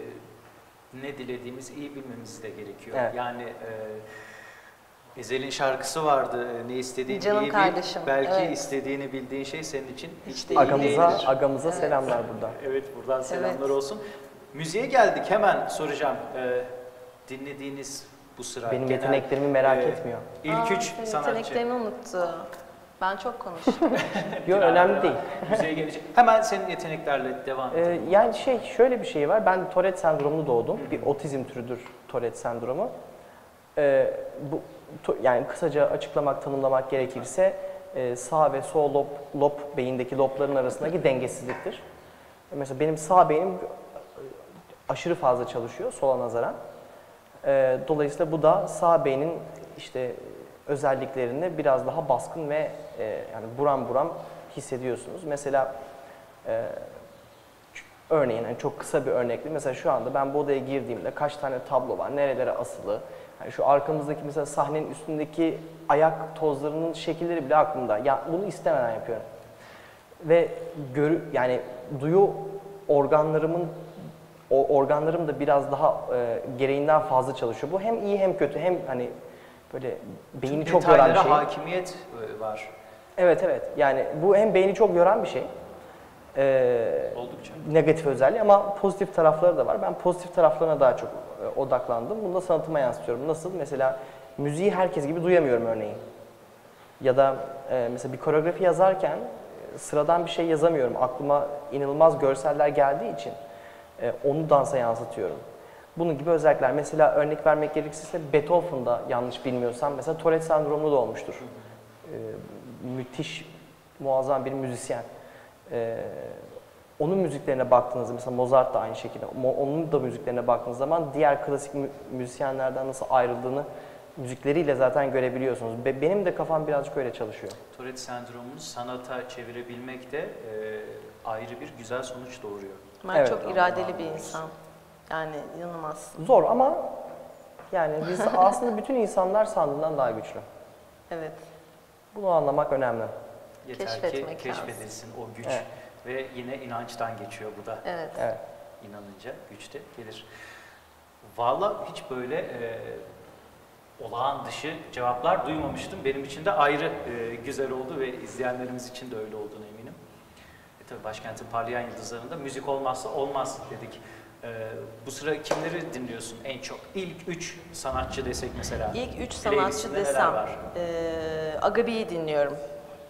ne dilediğimiz iyi bilmemiz de gerekiyor. Evet. Yani e, Ezel'in şarkısı vardı. Ne istediğini Canım iyi bil. kardeşim, Belki evet. istediğini bildiğin şey senin için hiç de iyi Agamıza, değildir. agamıza evet. selamlar buradan. Evet, buradan selamlar evet. olsun. Müziğe geldik, hemen soracağım. Ee, dinlediğiniz bu sıra Benim genel, yeteneklerimi merak e, etmiyor. İlk Aa, üç sanatçı. Yeteneklerimi unuttu. Ben çok konuştum. Yok önemli değil. Müziğe gelecek. Hemen senin yeteneklerle devam Ee, edelim. yani şey şöyle bir şey var. Ben Tourette sendromlu doğdum. Hı hı. Bir otizm türüdür Tourette sendromu. Ee, bu to, yani kısaca açıklamak, tanımlamak gerekirse e, sağ ve sol lob, lob beyindeki lobların arasındaki dengesizliktir. Mesela benim sağ beynim aşırı fazla çalışıyor sola nazaran. Ee, dolayısıyla bu da sağ beynin işte özelliklerini biraz daha baskın ve e, yani buram buram hissediyorsunuz. Mesela e, örneğin yani çok kısa bir örnekle mesela şu anda ben bu odaya girdiğimde kaç tane tablo var, nerelere asılı, yani şu arkamızdaki mesela sahnenin üstündeki ayak tozlarının şekilleri bile aklımda. Ya bunu istemeden yapıyorum. Ve görü yani duyu organlarımın o organlarım da biraz daha e, gereğinden fazla çalışıyor. Bu hem iyi hem kötü hem hani böyle beyni Çünkü çok yoran bir şey. hakimiyet var. Evet evet. Yani bu hem beyni çok yoran bir şey. Ee, Oldukça. Negatif özelliği ama pozitif tarafları da var. Ben pozitif taraflarına daha çok e, odaklandım. Bunu da sanatıma yansıtıyorum. Nasıl? Mesela müziği herkes gibi duyamıyorum örneğin. Ya da e, mesela bir koreografi yazarken e, sıradan bir şey yazamıyorum. Aklıma inanılmaz görseller geldiği için e, onu dansa yansıtıyorum. Bunun gibi özellikler. Mesela örnek vermek gerekirse Beethoven'da yanlış bilmiyorsam mesela Tourette sendromlu da olmuştur. Ee, müthiş, muazzam bir müzisyen. Ee, onun müziklerine baktığınızda mesela Mozart da aynı şekilde. Onun da müziklerine baktığınız zaman diğer klasik mü müzisyenlerden nasıl ayrıldığını müzikleriyle zaten görebiliyorsunuz. Be benim de kafam birazcık öyle çalışıyor. Tourette sendromunu sanata çevirebilmek de e, ayrı bir güzel sonuç doğuruyor. Ben Evet. çok iradeli bir insan. Yani inanılmaz. Zor ama yani biz aslında bütün insanlar sandığından daha güçlü. Evet. Bunu anlamak önemli. Yeter Keşfetmek ki keşfedilsin o güç Evet. ve yine inançtan geçiyor bu da. Evet. Evet. İnanınca güç de gelir. Valla hiç böyle e, olağan dışı cevaplar duymamıştım. Benim için de ayrı e, güzel oldu ve izleyenlerimiz için de öyle olduğunu eminim. E tabii Başkent'in parlayan yıldızlarında müzik olmazsa olmaz dedik. Ee, bu sıra kimleri dinliyorsun en çok? İlk üç sanatçı desek mesela. İlk üç sanatçı desem, e, Agabi'yi dinliyorum.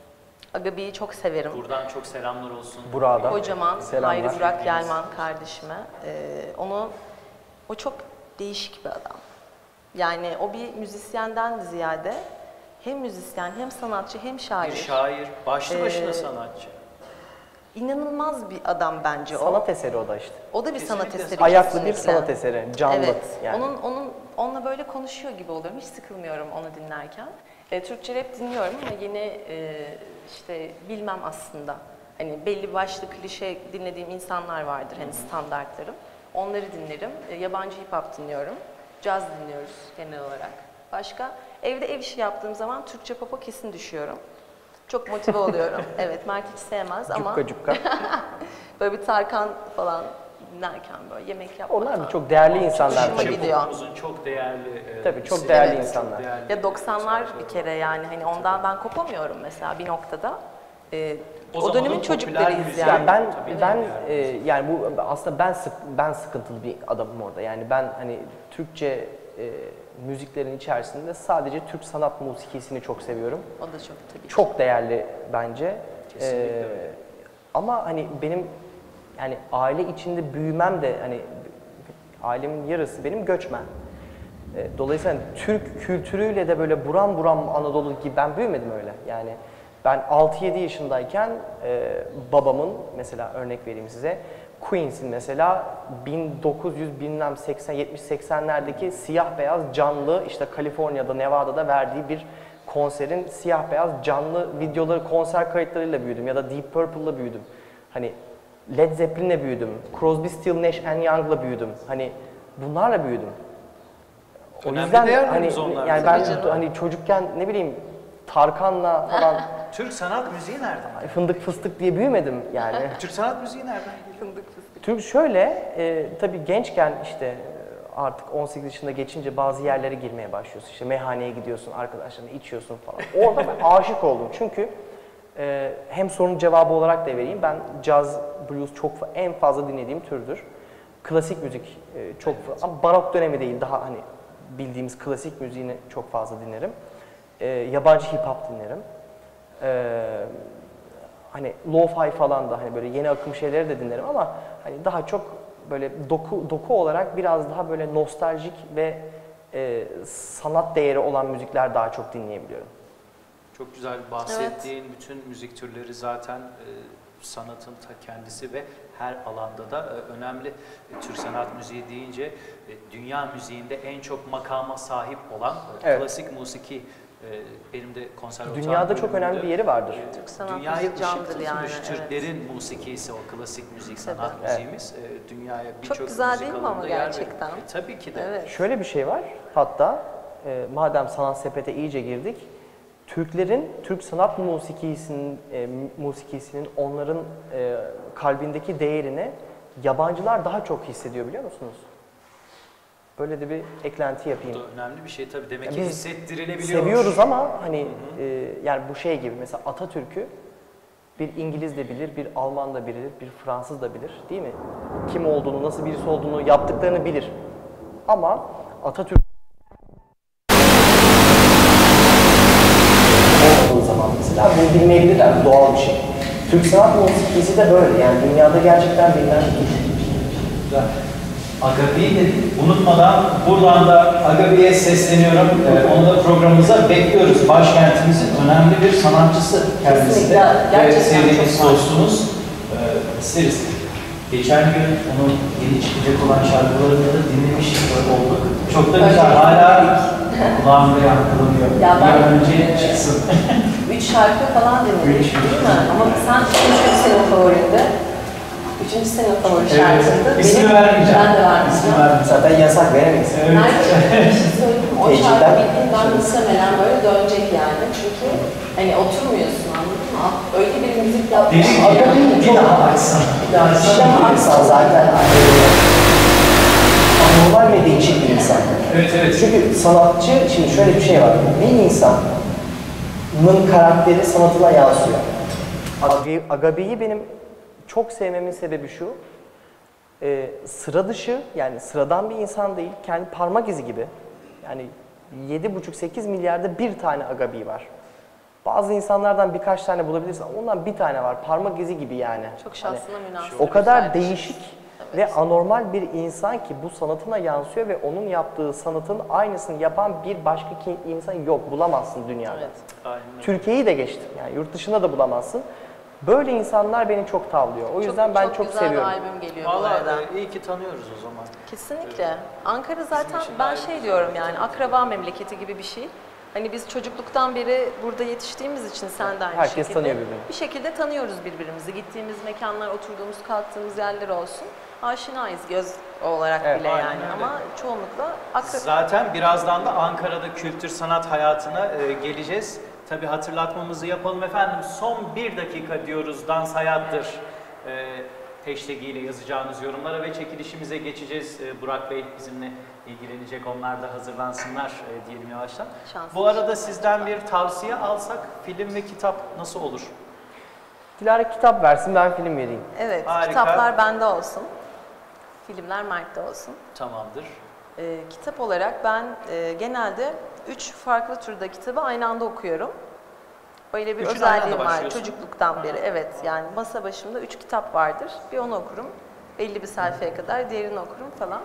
Agabi'yi çok severim. Buradan çok selamlar olsun. Burak'a da. Kocaman Selamlar. Hayri Burak Yelman kardeşime. Ee, onu, o çok değişik bir adam. Yani o bir müzisyenden ziyade hem müzisyen hem sanatçı hem şair. Bir şair, başlı başına Ee, sanatçı. İnanılmaz bir adam bence o. Sanat eseri o da işte. O da bir sanat Kesinlikle. eseri. Ayaklı bir kesinlikle. sanat eseri, canlı Evet. yani. Onun onun onunla böyle konuşuyor gibi oluyorum. Hiç sıkılmıyorum onu dinlerken. E, Türkçe rap dinliyorum ama yine e, işte bilmem aslında. Hani belli başlı klişe dinlediğim insanlar vardır hani standartlarım. Onları dinlerim. E, yabancı hip hop dinliyorum. Caz dinliyoruz genel olarak. Başka evde ev işi yaptığım zaman Türkçe pop'a kesin düşüyorum. Çok motive oluyorum. Evet, Mert hiç sevmez ama Cukka cukka. böyle bir Tarkan falan dinlerken böyle yemek yapmak Onlar da falan. çok değerli insanlar Hoşuma tabii. gidiyor. Popumuzun çok değerli. e, Tabii, çok isimleri, değerli çok insanlar. değerli Ya doksanlar bir sanatçılar kere yani hani ondan ben kopamıyorum mesela bir noktada. Ee, O o, zamanın dönemin popüler çocuklarıyız müziği. yani. Yani ben Tabii, ben tabii. e, yani bu aslında ben sık, ben sıkıntılı bir adamım orada. Yani ben hani Türkçe e, müziklerin içerisinde sadece Türk sanat musikisini çok seviyorum. O da çok tabii. Çok değerli bence. Kesinlikle Ee, öyle. ama hani benim yani aile içinde büyümem de hani ailemin yarısı benim göçmen. Ee, dolayısıyla hani Türk kültürüyle de böyle buram buram Anadolu gibi ben büyümedim öyle. Yani ben altı yedi yaşındayken e, babamın mesela örnek vereyim size Queens'in mesela bin dokuz yüz bilmem seksen yetmiş seksenlerdeki siyah beyaz canlı işte Kaliforniya'da Nevada'da verdiği bir konserin siyah beyaz canlı videoları konser kayıtlarıyla büyüdüm ya da Deep Purple'la büyüdüm. Hani Led Zeppelin'le büyüdüm. Crosby, Still, Nash and Young'la büyüdüm. Hani bunlarla büyüdüm. O Önemli yüzden hani değerlerimiz onlar. yani ben Tabii canım. hani çocukken ne bileyim Tarkan'la falan Türk sanat müziği nereden? fındık fıstık diye büyümedim yani. Türk sanat müziği nereden geliyor? Fındık fıstık. Türk şöyle e, tabii gençken işte artık on sekiz yaşında geçince bazı yerlere girmeye başlıyorsun. İşte meyhaneye gidiyorsun, arkadaşlarına içiyorsun falan. Orada ben aşık oldum çünkü e, hem sorunun cevabı olarak da vereyim. Ben caz, blues çok fa- en fazla dinlediğim türdür. Klasik müzik e, çok fa- ama barok dönemi değil daha hani bildiğimiz klasik müziğini çok fazla dinlerim. E, yabancı hip hop dinlerim. E, hani lo-fi falan da hani böyle yeni akım şeyleri de dinlerim ama hani daha çok böyle doku doku olarak biraz daha böyle nostaljik ve e, sanat değeri olan müzikler daha çok dinleyebiliyorum. Çok güzel bahsettiğin bütün müzik türleri zaten e, sanatın ta kendisi ve her alanda da e, önemli. E, Türk sanat müziği deyince e, dünya müziğinde en çok makama sahip olan e, Evet. klasik musiki e, benim de konservatuvar Dünyada çok bölümünde, önemli bir yeri vardır. e, Türk sanat dünyayı müziği candır ışık yani, tutmuş evet. Türklerin musikisi, o klasik müzik, sanat Evet. müziğimiz e, dünyaya birçok Çok güzel müzik değil mi ama alanında yer veriyor. gerçekten? E, tabii ki de. Evet. Şöyle bir şey var. Hatta e, madem sanat sepete iyice girdik, Türklerin Türk sanat musikisinin e, musikisinin onların e, kalbindeki değerini yabancılar daha çok hissediyor biliyor musunuz? Böyle de bir eklenti Bu yapayım. da önemli bir şey tabii. Demek Ya ki biz hissettirilebiliyor. Seviyoruz ama hani e, yani bu şey gibi mesela Atatürk'ü bir İngiliz de bilir, bir Alman da bilir, bir Fransız da bilir değil mi? Kim olduğunu, nasıl birisi olduğunu, yaptıklarını bilir. Ama Atatürk olduğu zaman mesela bunu bilmeyebilirler, doğal bir şey. Türk sanat musikisi de böyle yani dünyada gerçekten bilinen bir tür. Güzel. Agabi'yi dedik. Unutmadan buradan da Agabi'ye sesleniyorum. Ee, onu da programımıza bekliyoruz. Başkentimizin önemli bir sanatçısı kendisi de. Kesinlikle. Ve Gerçekten sevdiğimiz çok var. dostumuz. Ee, isteriz. Geçen gün onun yeni çıkacak olan şarkılarını da dinlemiş olduk. Çok da güzel. Hala kulağımda yankılanıyor. Ya Bir ben- an önce çıksın. Üç şarkı falan dinledik Üç. değil mi? Ama sen üçüncü senin favorinde. Üçüncü senin favori Evet. şarkıydı. İsmi Benim- vermeyeceğim. Ben de İsmi vermeyeceğim. vermeyeceğim. Zaten yasak veremeyiz. Evet. Nerede bir şey söyleyeyim. O Tecrüben- şarkı bittiğinden muhtemelen böyle dönecek yani. Çünkü hani oturmuyorsun anladın mı? Öyle bir müzik yapmış. Dedi ki Adamın bir çok- daha açsana. Bir daha açsana. Ama Bir insan zaten anormal ve değişik bir insan. Evet evet. Çünkü sanatçı, şimdi şöyle bir şey var. Bir insanın karakteri sanatına yansıyor. Aga- Agabi'yi benim çok sevmemin sebebi şu. e, sıra dışı, yani sıradan bir insan değil, kendi parmak izi gibi. Yani yedi buçuk sekiz milyarda bir tane Agabi var. Bazı insanlardan birkaç tane bulabilirsin. Ondan bir tane var. Parmak izi gibi yani. Çok şahsına Hani, münasır. o kadar güzel bir şey. değişik ve anormal bir insan ki bu sanatına yansıyor ve onun yaptığı sanatın aynısını yapan bir başka ki insan yok. Bulamazsın dünyada. Evet. Aynen. Türkiye'yi de geçtim. Yani yurt dışında da bulamazsın. Böyle insanlar beni çok tavlıyor. O yüzden çok, ben çok, çok güzel seviyorum. bir albüm geliyor bu Vallahi arada. e, iyi ki tanıyoruz o zaman. Kesinlikle. Ankara zaten için ben gayet şey güzel. diyorum yani akraba memleketi gibi bir şey. Hani biz çocukluktan beri burada yetiştiğimiz için sen de aynı Herkes şekilde. tanıyor birbirini. Bir şekilde tanıyoruz birbirimizi. Gittiğimiz mekanlar, oturduğumuz, kalktığımız yerler olsun. Aşinayız göz olarak Evet, bile aynen yani öyle. ama çoğunlukla akraba. Zaten birazdan da Ankara'da kültür sanat hayatına e, geleceğiz. Tabii hatırlatmamızı yapalım efendim. Son bir dakika diyoruz dans hayattır. E, hashtag ile yazacağınız yorumlara ve çekilişimize geçeceğiz. E, Burak Bey bizimle ilgilenecek. Onlar da hazırlansınlar e, diyelim yavaştan. Şanslı Bu arada olsun. sizden bir tavsiye alsak film ve kitap nasıl olur? Dilara kitap versin, ben film vereyim. Evet, Harika. kitaplar bende olsun. Filmler Mert'te olsun. Tamamdır. Ee, kitap olarak ben e, genelde üç farklı türde kitabı aynı anda okuyorum. Öyle bir Üçün aynı anda özelliğim var başlıyorsun. çocukluktan beri. Evet, yani masa başımda üç kitap vardır. Bir onu okurum, belli bir sayfaya kadar, diğerini okurum falan.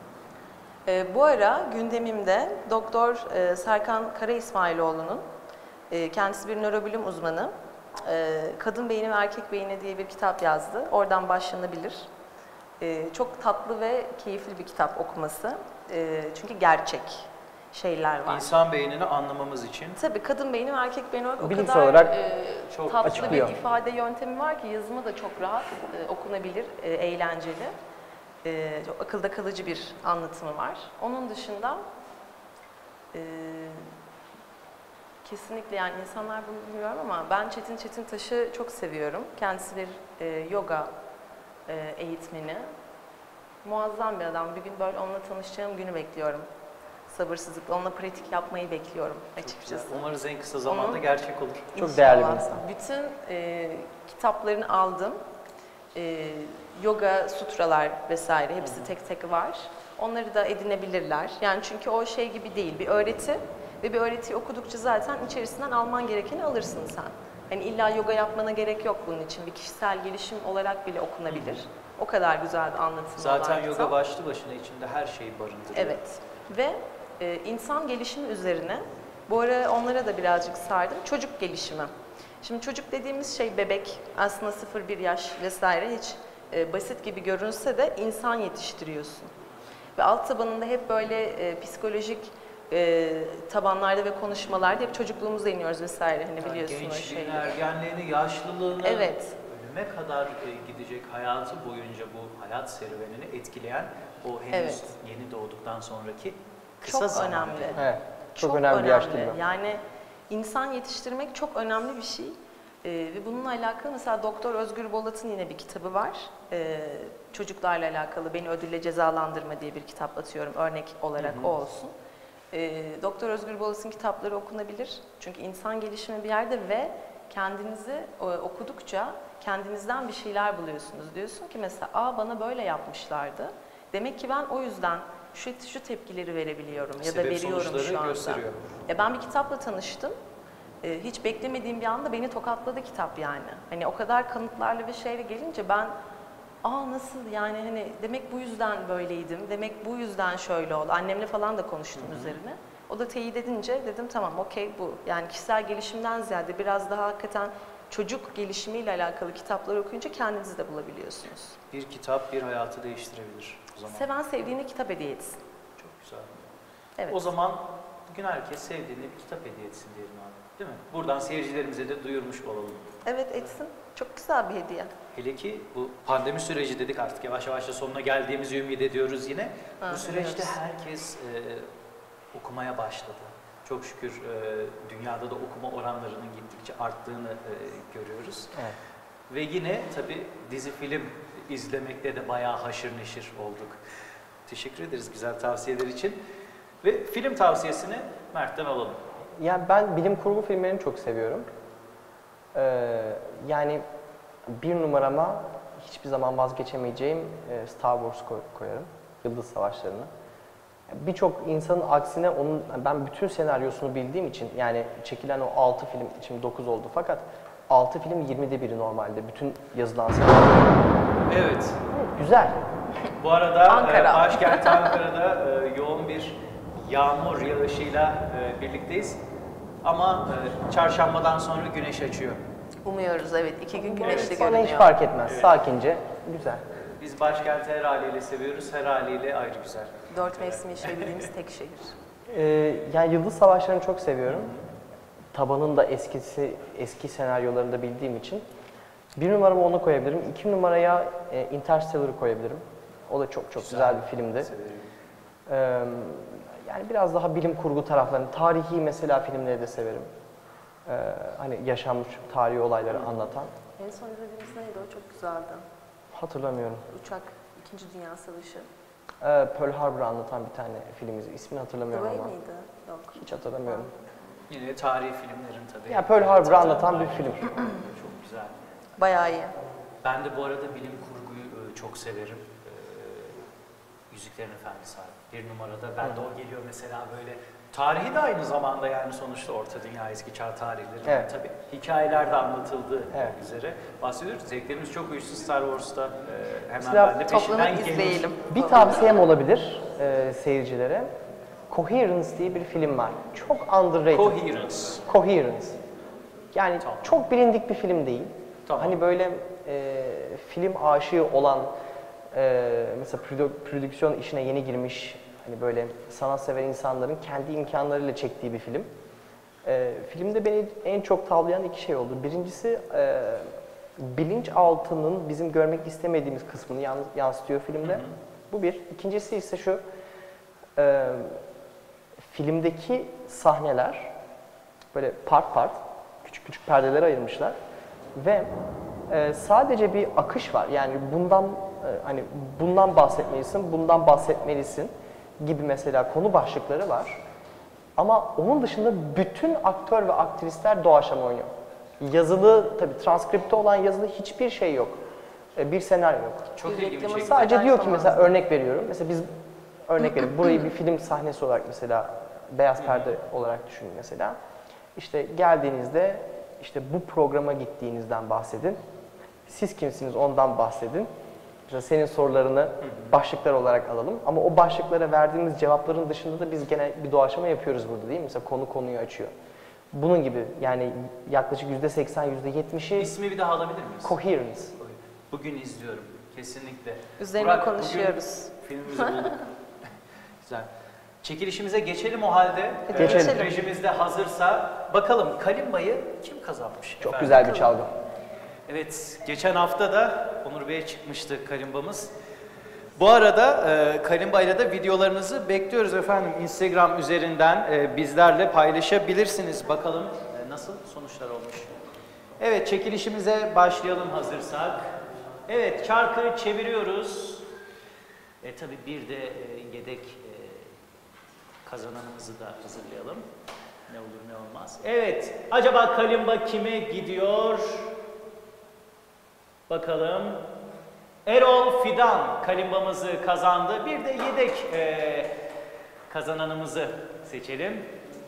Ee, bu ara gündemimde Doktor e, Serkan Kara İsmailoğlu'nun, e, kendisi bir nörobilim uzmanı, e, Kadın Beyni ve Erkek Beyni diye bir kitap yazdı. Oradan başlanabilir. Ee, çok tatlı ve keyifli bir kitap okuması. Ee, çünkü gerçek şeyler var. İnsan beynini anlamamız için. Tabii kadın beyni ve erkek beyni olarak o Bilimsel kadar olarak e, çok tatlı açıklıyor. bir ifade yöntemi var ki yazımı da çok rahat e, okunabilir, e, eğlenceli. E, çok akılda kalıcı bir anlatımı var. Onun dışında e, kesinlikle yani insanlar bunu bilmiyorum ama ben Çetin Çetintaş'ı çok seviyorum. Kendisi bir e, yoga e, eğitmeni. Muazzam bir adam. Bir gün böyle onunla tanışacağım günü bekliyorum. Sabırsızlıkla onunla pratik yapmayı bekliyorum açıkçası. Umarız en kısa zamanda Onun- gerçek olur. Çok İnşallah. değerli bir insan. Bütün e, kitaplarını aldım. E, yoga sutralar vesaire hepsi tek tek var. Onları da edinebilirler. Yani çünkü o şey gibi değil. Bir öğreti ve bir öğretiyi okudukça zaten içerisinden alman gerekeni alırsın sen. Hani illa yoga yapmana gerek yok bunun için. Bir kişisel gelişim olarak bile okunabilir. O kadar güzel bir anlatımı Zaten olan yoga kitap. başlı başına içinde her şeyi barındırıyor. Evet. Ve e, insan gelişimi üzerine, bu ara onlara da birazcık sardım, çocuk gelişimi. Şimdi çocuk dediğimiz şey bebek, aslında sıfır bir yaş vesaire hiç e, basit gibi görünse de insan yetiştiriyorsun. Ve alt tabanında hep böyle e, psikolojik e, tabanlarda ve konuşmalarda hep çocukluğumuza iniyoruz vesaire. Hani Yani biliyorsun o gençliğini, şeyleri. ergenliğini, yaşlılığını, Evet. ölüme kadar e, gidecek hayatı boyunca bu hayat serüvenini etkileyen o henüz Evet. yeni doğduktan sonraki kısa Çok zaman. önemli. Evet. Çok, önemli bir yaş dilimi. Yani insan yetiştirmek çok önemli bir şey. Ee, ve bununla alakalı mesela Doktor Özgür Bolat'ın yine bir kitabı var. Ee, çocuklarla alakalı Beni Ödülle Cezalandırma diye bir kitap atıyorum. Örnek olarak o olsun. Ee, Doktor Özgür Bolat'ın kitapları okunabilir. Çünkü insan gelişimi bir yerde ve kendinizi e, okudukça kendinizden bir şeyler buluyorsunuz. Diyorsun ki mesela aa bana böyle yapmışlardı. Demek ki ben o yüzden şu, şu tepkileri verebiliyorum ya da Sebep veriyorum sonuçları şu anda. gösteriyor. Ya ben bir kitapla tanıştım. Ee, hiç beklemediğim bir anda beni tokatladı kitap yani. Hani o kadar kanıtlarla bir şeyle gelince ben aa nasıl yani hani demek bu yüzden böyleydim. Demek bu yüzden şöyle oldu. Annemle falan da konuştum üzerine. O da teyit edince dedim tamam okey bu. Yani kişisel gelişimden ziyade biraz daha hakikaten çocuk gelişimiyle alakalı kitaplar okuyunca kendinizi de bulabiliyorsunuz. Bir kitap bir hayatı değiştirebilir o zaman. Seven sevdiğine kitap hediye etsin. Çok güzel. Evet. O zaman bugün herkes sevdiğine bir kitap hediye etsin diyelim abi. Değil mi? Buradan seyircilerimize de duyurmuş olalım. Evet etsin. Çok güzel bir hediye. Hele ki bu pandemi süreci dedik artık yavaş yavaş da sonuna geldiğimizi ümit ediyoruz yine. Ha, bu süreçte biliyoruz. herkes e, okumaya başladı. Çok şükür e, dünyada da okuma oranlarının gittikçe arttığını e, görüyoruz. Evet. Ve yine tabii dizi film izlemekte de bayağı haşır neşir olduk. Teşekkür ederiz güzel tavsiyeler için. Ve film tavsiyesini Mert'ten alalım. Yani ben bilim kurgu filmlerini çok seviyorum. Ee, yani bir numarama hiçbir zaman vazgeçemeyeceğim e, Star Wars koy- koyarım. Yıldız Savaşları'nı. Birçok insanın aksine onun ben bütün senaryosunu bildiğim için yani çekilen o altı film, şimdi dokuz oldu fakat altı film yirmide biri normalde bütün yazılan senaryo. Evet. Güzel. Bu arada Ankara. e, başkent Ankara'da e, yoğun bir yağmur yağışıyla e, birlikteyiz. Ama e, çarşambadan sonra güneş açıyor. Umuyoruz evet. iki gün güneşli Bana görünüyor. hiç fark etmez. Evet. Sakince, güzel. Biz başkenti her haliyle seviyoruz, her haliyle ayrı güzel. Dört mevsim yaşayabildiğimiz tek şehir. Ee, yani Yıldız Savaşları'nı çok seviyorum. Tabanın da eskisi, eski senaryolarını da bildiğim için. Bir numaramı ona koyabilirim. İki numaraya e, Interstellar'ı koyabilirim. O da çok çok güzel, bir filmdi. Severim. Ee, yani biraz daha bilim kurgu taraflarını, tarihi mesela filmleri de severim. Ee, hani yaşanmış tarihi olayları anlatan. En son izlediğimiz neydi o? Çok güzeldi. Hatırlamıyorum. Uçak, İkinci Dünya Savaşı. Ee, Pearl Harbor'ı anlatan bir tane filmimiz. İsmini hatırlamıyorum Dwayne ama. miydi? Yok. Hiç hatırlamıyorum. Yine tarihi filmlerin tabii. Ya Pearl Harbor'ı anlatan bir film. Çok güzel. Bayağı iyi. Ben de bu arada bilim kurguyu e, çok severim. E, Yüzüklerin Efendisi abi. Bir numarada ben de o geliyor mesela böyle. Tarihi de aynı zamanda yani sonuçta Orta Dünya eski çağ tarihleri. Evet. Tabii hikayeler de anlatıldığı Evet. üzere bahsediyoruz. Zevklerimiz çok uyuştu Star Wars'ta. E, hemen Mesela ben de peşinden Toplanıp geliyorum. izleyelim. Bir tavsiyem olabilir e, seyircilere. Coherence diye bir film var. Çok underrated. Coherence. Coherence. Yani Tamam. çok bilindik bir film değil. Tamam. Hani böyle e, film aşığı olan, e, mesela prodü- prodüksiyon işine yeni girmiş, hani böyle sanatsever insanların kendi imkanlarıyla çektiği bir film. E, filmde beni en çok tavlayan iki şey oldu. Birincisi e, bilinçaltının bizim görmek istemediğimiz kısmını yans- yansıtıyor filmde. Hı hı. Bu bir. İkincisi ise şu, e, filmdeki sahneler böyle part part, küçük küçük perdelere ayırmışlar ve e, sadece bir akış var. Yani bundan e, hani bundan bahsetmelisin, bundan bahsetmelisin gibi mesela konu başlıkları var. Ama onun dışında bütün aktör ve aktrisler doğaçlama oynuyor. Yazılı, tabii transkripte olan yazılı hiçbir şey yok. E, bir senaryo yok. Çok Bir ilginç bir reklamı şey. Sadece diyor ki Performans. mesela örnek veriyorum. Mesela biz örnek verelim. Burayı bir film sahnesi olarak mesela beyaz perde olarak düşünün mesela. İşte geldiğinizde işte bu programa gittiğinizden bahsedin. Siz kimsiniz ondan bahsedin. Mesela senin sorularını başlıklar olarak alalım. Ama o başlıklara verdiğimiz cevapların dışında da biz gene bir doğaçlama yapıyoruz burada değil mi? Mesela konu konuyu açıyor. Bunun gibi yani yaklaşık yüzde seksen, yüzde yetmişi İsmi bir daha alabilir miyiz? coherence. Bugün izliyorum. Kesinlikle. Üzerine Burak, konuşuyoruz. bugün filmimizi bulduk. Güzel. Çekilişimize geçelim o halde. Hadi Ee, geçelim. Rejimiz de hazırsa bakalım Kalimba'yı kim kazanmış? Çok efendim? güzel bir çalgı. Evet, geçen hafta da Onur Bey'e çıkmıştı Kalimba'mız. Bu arada e, Kalimba ile de videolarınızı bekliyoruz efendim. Instagram üzerinden e, bizlerle paylaşabilirsiniz. Bakalım e, nasıl sonuçlar olmuş. Evet, çekilişimize başlayalım hazırsak. Evet, çarkı çeviriyoruz. E, tabii bir de e, yedek e, kazananımızı da hazırlayalım. Ne olur ne olmaz. Evet, acaba Kalimba kime gidiyor? Bakalım. Erol Fidan kalimbamızı kazandı. Bir de yedek e, kazananımızı seçelim.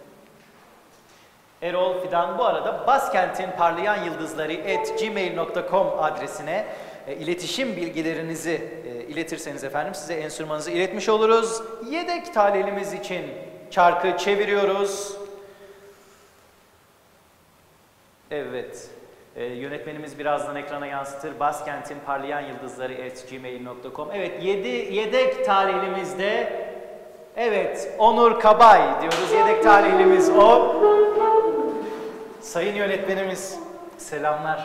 Erol Fidan bu arada Baskent'in parlayan yıldızları at gmail nokta com adresine e, iletişim bilgilerinizi e, iletirseniz efendim size enstrümanınızı iletmiş oluruz. Yedek talihimiz için çarkı çeviriyoruz. Evet. Ee, yönetmenimiz birazdan ekrana yansıtır. Baskent'in parlayan yıldızları at gmail nokta com. Evet, yedi, yedek talihlimiz de evet, Onur Kabay diyoruz. Yedek talihlimiz o. Sayın yönetmenimiz, selamlar.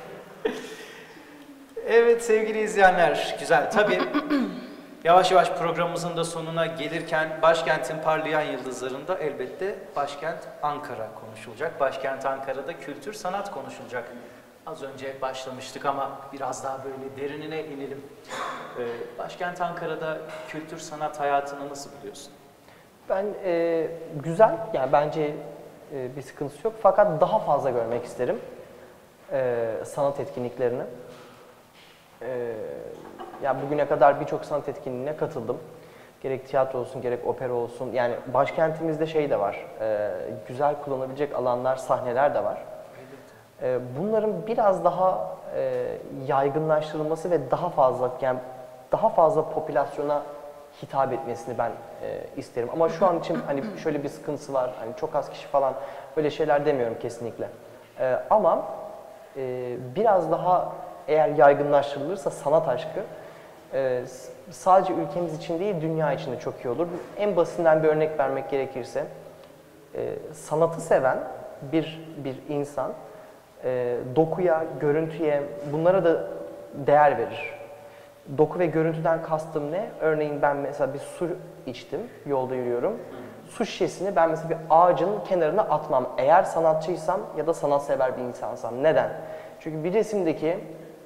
Evet sevgili izleyenler, güzel. Tabii yavaş yavaş programımızın da sonuna gelirken Başkent'in parlayan yıldızlarında elbette Başkent Ankara konuşulacak. Başkent Ankara'da kültür, sanat konuşulacak. Az önce başlamıştık ama biraz daha böyle derinine inelim. Ee, Başkent Ankara'da kültür, sanat hayatını nasıl buluyorsun? Ben e, güzel, yani bence e, bir sıkıntısı yok. Fakat daha fazla görmek isterim e, sanat etkinliklerini. E, ya bugüne kadar birçok sanat etkinliğine katıldım. Gerek tiyatro olsun, gerek opera olsun. Yani başkentimizde şey de var, e, güzel kullanabilecek alanlar, sahneler de var. E, bunların biraz daha e, yaygınlaştırılması ve daha fazla, yani daha fazla popülasyona hitap etmesini ben e, isterim. Ama şu an için hani şöyle bir sıkıntısı var, hani çok az kişi falan, öyle şeyler demiyorum kesinlikle. E, ama e, biraz daha eğer yaygınlaştırılırsa sanat aşkı, e, sadece ülkemiz için değil, dünya için de çok iyi olur. En basitinden bir örnek vermek gerekirse, e, sanatı seven bir bir insan e, dokuya, görüntüye, bunlara da değer verir. Doku ve görüntüden kastım ne? Örneğin ben mesela bir su içtim, yolda yürüyorum. Su şişesini ben mesela bir ağacın kenarına atmam. Eğer sanatçıysam ya da sanatsever bir insansam. Neden? Çünkü bir resimdeki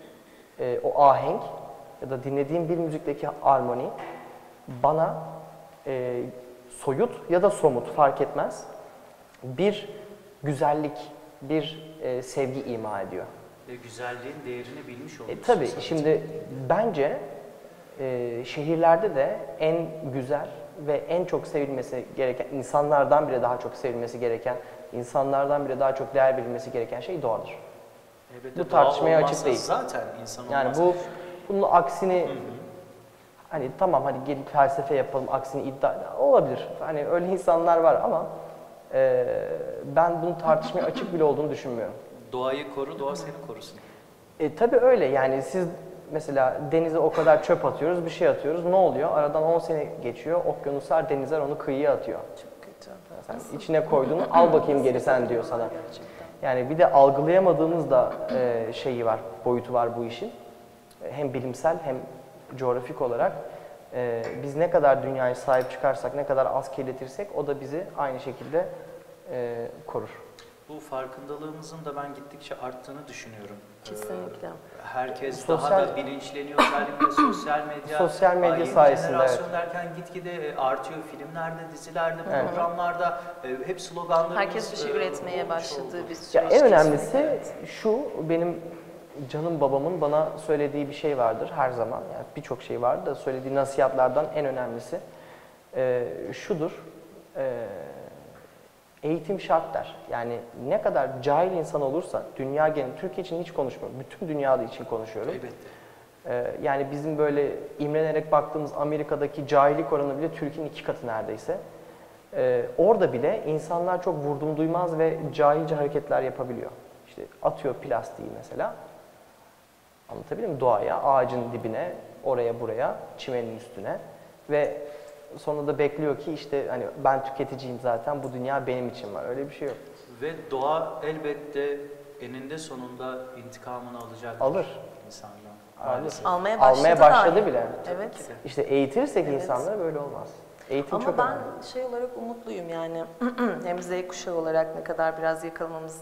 e, o ahenk ya da dinlediğim bir müzikteki armoni bana e, soyut ya da somut fark etmez bir güzellik, bir e, sevgi ima ediyor. Ve güzelliğin değerini bilmiş oluyorsun. E, tabii zaten. şimdi bence e, şehirlerde de en güzel ve en çok sevilmesi gereken, insanlardan bile daha çok sevilmesi gereken, insanlardan bile daha çok değer verilmesi gereken şey doğadır. Elbette Bu tartışmaya doğa açık olmazsa değil. Zaten insan Yani olmaz. bu bunun aksini, hani tamam hadi gelip felsefe yapalım, aksini iddia olabilir. Hani öyle insanlar var ama e, ben bunun tartışmaya açık bile olduğunu düşünmüyorum. Doğayı koru, doğa seni korusun. E tabii öyle, yani siz mesela denize o kadar çöp atıyoruz, bir şey atıyoruz, ne oluyor? Aradan on sene geçiyor, okyanuslar, denizler onu kıyıya atıyor. Çok kötü. Sen içine koyduğunu al bakayım geri sen diyor sana. Yani bir de algılayamadığımız da e, şeyi var, boyutu var bu işin. Hem bilimsel hem coğrafik olarak e, biz ne kadar dünyaya sahip çıkarsak, ne kadar az kirletirsek o da bizi aynı şekilde e, korur. Bu farkındalığımızın da ben gittikçe arttığını düşünüyorum. Kesinlikle. Ee, Herkes Sosyal- daha da bilinçleniyor, özellikle sosyal medya. Sosyal medya Aa, yeni sayesinde, jenerasyon evet. derken gitgide e, artıyor. Filmlerde, dizilerde, Evet. programlarda e, hep sloganlarımız Herkes bir şey e, üretmeye olmuş başladığı oldu. bir Ya süreç. en önemlisi kesinlikle. şu, benim canım babamın bana söylediği bir şey vardır her zaman. Yani birçok şey vardır da söylediği nasihatlardan en önemlisi e, şudur. E, eğitim şart der. Yani ne kadar cahil insan olursa, dünya genelinde, Türkiye için hiç konuşmuyorum, bütün dünyada için konuşuyorum. Elbette. E, yani bizim böyle imrenerek baktığımız Amerika'daki cahillik oranı bile Türkiye'nin iki katı neredeyse. Ee, orada bile insanlar çok vurdum duymaz ve cahilce hareketler yapabiliyor. İşte atıyor plastiği mesela, anlatabiliyor muyum? Doğaya, ağacın dibine, oraya buraya, çimenin üstüne ve sonra da bekliyor ki işte hani ben tüketiciyim zaten, bu dünya benim için var. Öyle bir şey yok. Ve doğa elbette eninde sonunda intikamını alacak. Alır. insandan. Alır. Maalesef. Almaya başladı, Almaya başladı dahi. bile. Evet. Ki de. İşte eğitirsek Evet. insanları böyle olmaz. Eğitim Ama çok ben önemli. şey olarak umutluyum yani hem Z kuşağı olarak ne kadar biraz yakalamamız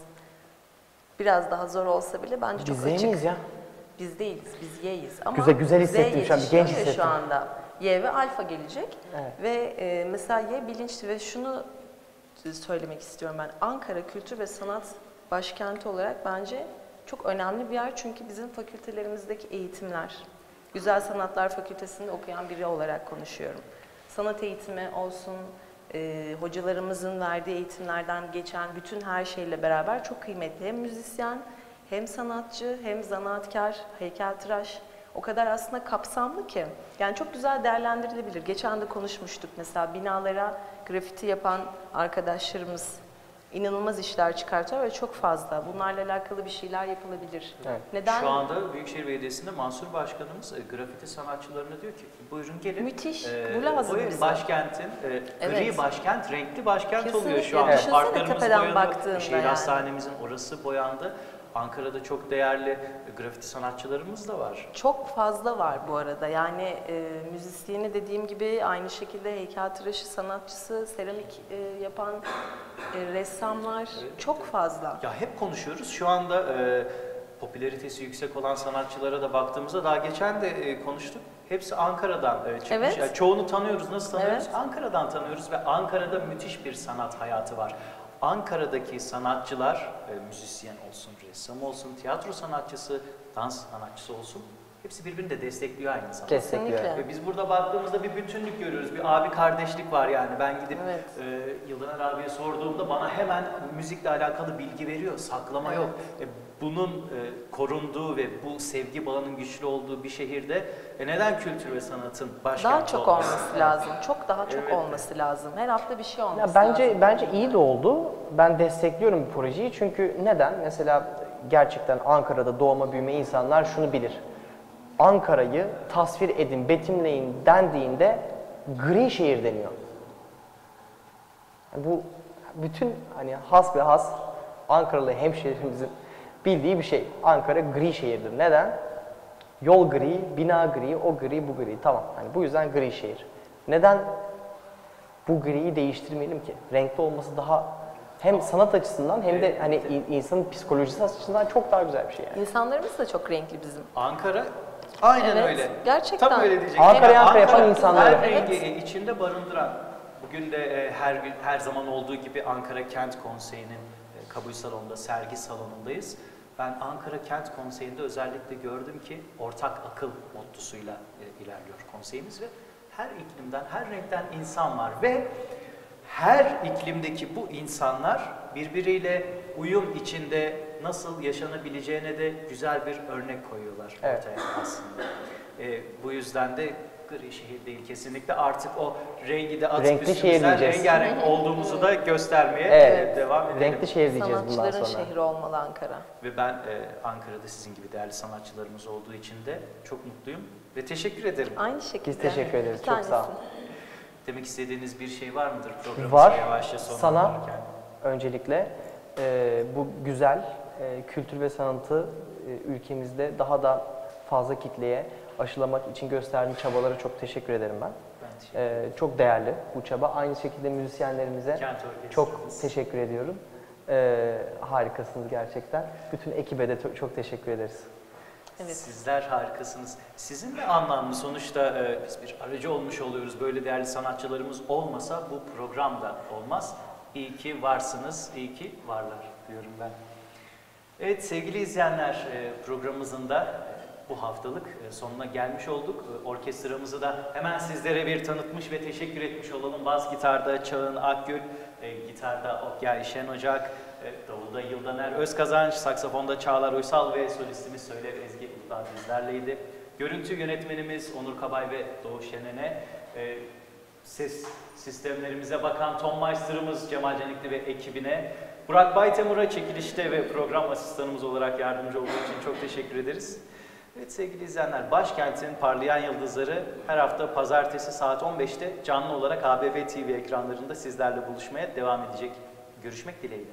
biraz daha zor olsa bile bence çok Biz açık. miyiz ya? Biz değiliz, biz Y'yiz. Ama Güzel- güzel Z hissettim şu an, bir genç yetişiyor ya hissettim. şu anda. Y ve alfa gelecek. Evet. Ve e, mesela Y bilinçli ve şunu söylemek istiyorum ben. Ankara Kültür ve Sanat Başkenti olarak bence çok önemli bir yer. Çünkü bizim fakültelerimizdeki eğitimler, Güzel Sanatlar Fakültesi'nde okuyan biri olarak konuşuyorum. Sanat eğitimi olsun, e, hocalarımızın verdiği eğitimlerden geçen bütün her şeyle beraber çok kıymetli. Hem müzisyen, hem sanatçı, hem zanaatkar, heykeltıraş. O kadar aslında kapsamlı ki. Yani çok güzel değerlendirilebilir. Geçen de konuşmuştuk mesela binalara grafiti yapan arkadaşlarımız inanılmaz işler çıkartıyor ve çok fazla. Bunlarla alakalı bir şeyler yapılabilir. Evet. Neden? Şu anda Büyükşehir Belediyesi'nde Mansur Başkanımız e, grafiti sanatçılarına diyor ki buyurun gelin. Müthiş, E, bu lazım boyayın bize. başkentin, e, gri Evet. başkent, renkli başkent oluyor Kesinlikle. şu anda. Düşünsene Parklarımız tepeden boyanıyor. baktığında Şehir yani. hastanemizin orası boyandı. Ankara'da çok değerli e, grafiti sanatçılarımız da var. Çok fazla var bu arada. Yani e, müzisyeni dediğim gibi aynı şekilde heykeltıraşı, sanatçısı, seramik e, yapan e, ressamlar çok fazla. Ya hep konuşuyoruz. Şu anda e, popülaritesi yüksek olan sanatçılara da baktığımızda daha geçen de e, konuştuk. Hepsi Ankara'dan e, çıkmış. Evet. Yani çoğunu tanıyoruz. Nasıl tanıyoruz? Evet. Ankara'dan tanıyoruz ve Ankara'da müthiş bir sanat hayatı var. Ankara'daki sanatçılar, e, müzisyen olsun, ressam olsun, tiyatro sanatçısı, dans sanatçısı olsun, hepsi birbirini de destekliyor aynı zamanda. Destekliyor. Kesinlikle. Ve biz burada baktığımızda bir bütünlük görüyoruz, bir abi kardeşlik var yani. Ben gidip Evet. e, Yıldıner abiye sorduğumda bana hemen müzikle alakalı bilgi veriyor, saklama yok. E, bunun e, korunduğu ve bu sevgi bağının güçlü olduğu bir şehirde e, neden kültür ve sanatın başkenti Daha çok olmasın? olması lazım. Çok daha çok Evet. olması lazım. Her hafta bir şey olması Ya bence lazım. bence iyi de oldu. Ben destekliyorum bu projeyi çünkü neden? Mesela gerçekten Ankara'da doğma büyüme insanlar şunu bilir. Ankara'yı tasvir edin, betimleyin dendiğinde gri şehir deniyor. Bu bütün hani has ve has Ankaralı hemşehrimizin bildiği bir şey. Ankara gri şehirdir. Neden? Yol gri, bina gri, o gri, bu gri. Tamam. Hani bu yüzden gri şehir. Neden bu griyi değiştirmeyelim ki? Renkli olması daha hem sanat açısından hem de hani in- insanın psikolojisi açısından çok daha güzel bir şey yani. İnsanlarımız da çok renkli bizim. Ankara aynen Evet, öyle. gerçekten. Tam öyle diyecektim. Ankara'yı Yani Ankara yapan insanlar. Her rengi Evet. e, içinde barındıran. Bugün de e, her gün her zaman olduğu gibi Ankara Kent Konseyi'nin e, kabul salonunda, sergi salonundayız. Ben Ankara Kent Konseyi'nde özellikle gördüm ki ortak akıl mottosuyla e, ilerliyor konseyimiz ve her iklimden, her renkten insan var ve her iklimdeki bu insanlar birbiriyle uyum içinde nasıl yaşanabileceğine de güzel bir örnek koyuyorlar Evet. ortaya aslında. E, bu yüzden de gri şehir değil kesinlikle, artık o rengi de atıp Renkli şehir üstümüzden diyeceğiz. rengarenk olduğumuzu da göstermeye Evet. e, devam edelim. Renkli şehir diyeceğiz bundan Sanatçıların sonra. şehri olmalı Ankara. Ve ben e, Ankara'da sizin gibi değerli sanatçılarımız olduğu için de çok mutluyum ve teşekkür ederim. Aynı şekilde. Biz teşekkür ederiz. Bir Çok sağ olun. tanesin. Demek istediğiniz bir şey var mıdır programımıza Var. yavaşça Sana sonlandırırken? öncelikle e, bu güzel e, kültür ve sanatı e, ülkemizde daha da fazla kitleye aşılamak için gösterdiğin çabalara çok teşekkür ederim ben. Ben teşekkür E, çok değerli bu çaba. Aynı şekilde müzisyenlerimize Kent Orkestrası. çok teşekkür ediyorum. E, harikasınız gerçekten. Bütün ekibe de to- çok teşekkür ederiz. Evet. Sizler harikasınız. Sizin de anlamlı, sonuçta e, biz bir aracı olmuş oluyoruz. Böyle değerli sanatçılarımız olmasa bu program da olmaz. İyi ki varsınız, iyi ki varlar diyorum ben. Evet sevgili izleyenler, e, programımızın da e, bu haftalık e, sonuna gelmiş olduk. E, Orkestramızı da hemen sizlere bir tanıtmış ve teşekkür etmiş olalım. Bas gitarda Çağın Akgül, e, gitarda Okyay Şen Ocak, e, davulda Yıldıner Özkazanç, saksafonda Çağlar Uysal ve solistimiz Söylev Ezgi Uludağ bizlerleydi. Görüntü yönetmenimiz Onur Kabay ve Doğu Şenen'e, e, ses sistemlerimize bakan Tom Meister'ımız Cemal Canikli ve ekibine, Burak Baytemur'a çekilişte ve program asistanımız olarak yardımcı olduğu için çok teşekkür ederiz. Evet sevgili izleyenler, Başkent'in Parlayan Yıldızları her hafta pazartesi saat on beşte canlı olarak A B B T V ekranlarında sizlerle buluşmaya devam edecek. Görüşmek dileğiyle.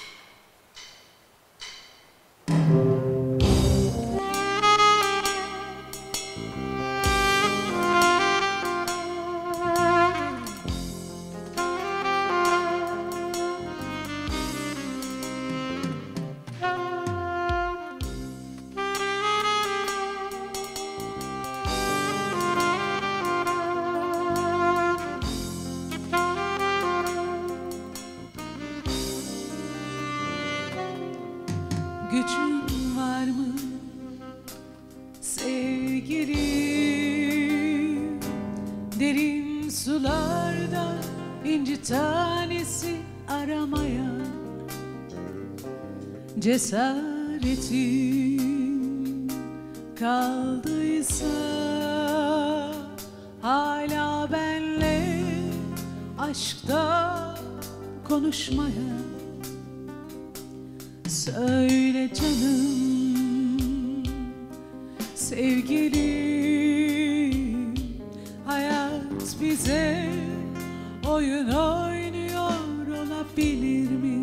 Gücün var mı sevgilim? Derin sularda inci tanesi aramaya cesaretin kaldıysa hala benle aşkta konuşmaya söyle canım sevgilim, hayat bize oyun oynuyor olabilir mi?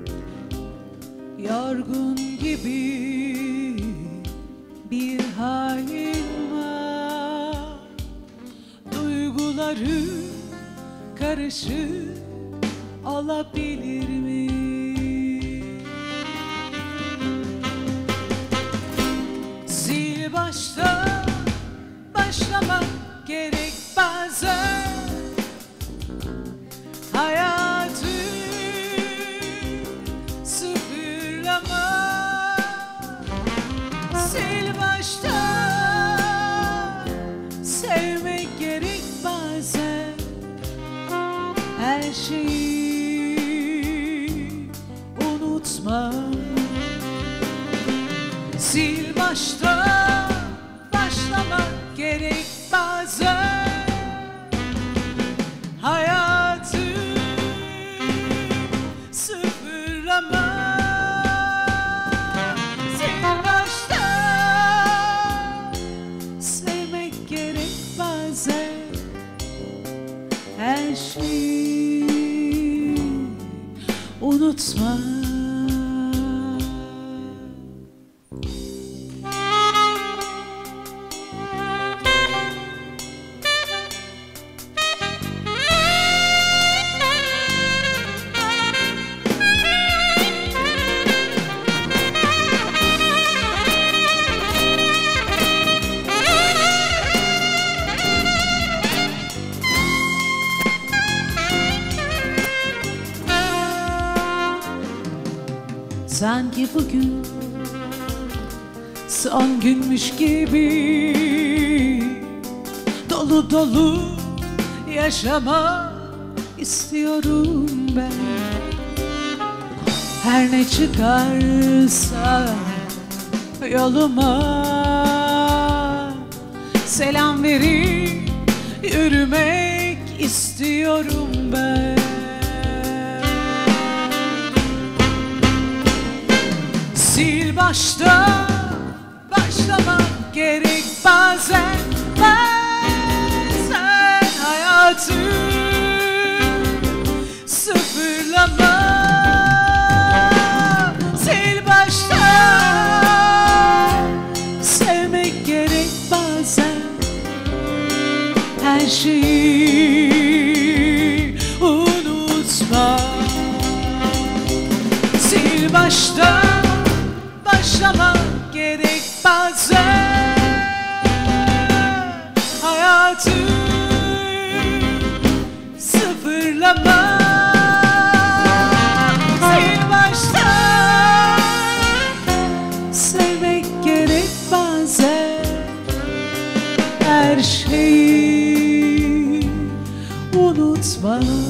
Yorgun gibi bir halin var, duyguları karışık olabilir mi? Sil başta başlamak gerek bazen, hayatı sıfırlama. Sil başta her şeyi unutma. Sil baştan başlamak gerek bazen. Hayatı sıfırlama. Sil baştan sevmek gerek bazen. Her şeyi unutma. Sanki bugün son günmüş gibi dolu dolu yaşamak istiyorum ben. Her ne çıkarsa yoluma selam verip yürümek istiyorum ben. Sil baştan başlamak gerek bazen. Bazen hayatı sıfırlama. Sil baştan sevmek gerek bazen. Her şeyi unutma. Sil baştan başlamak gerek bazen. Hayatı sıfırlama. Sil baştan sevmek gerek bazen. Her şeyi unutma.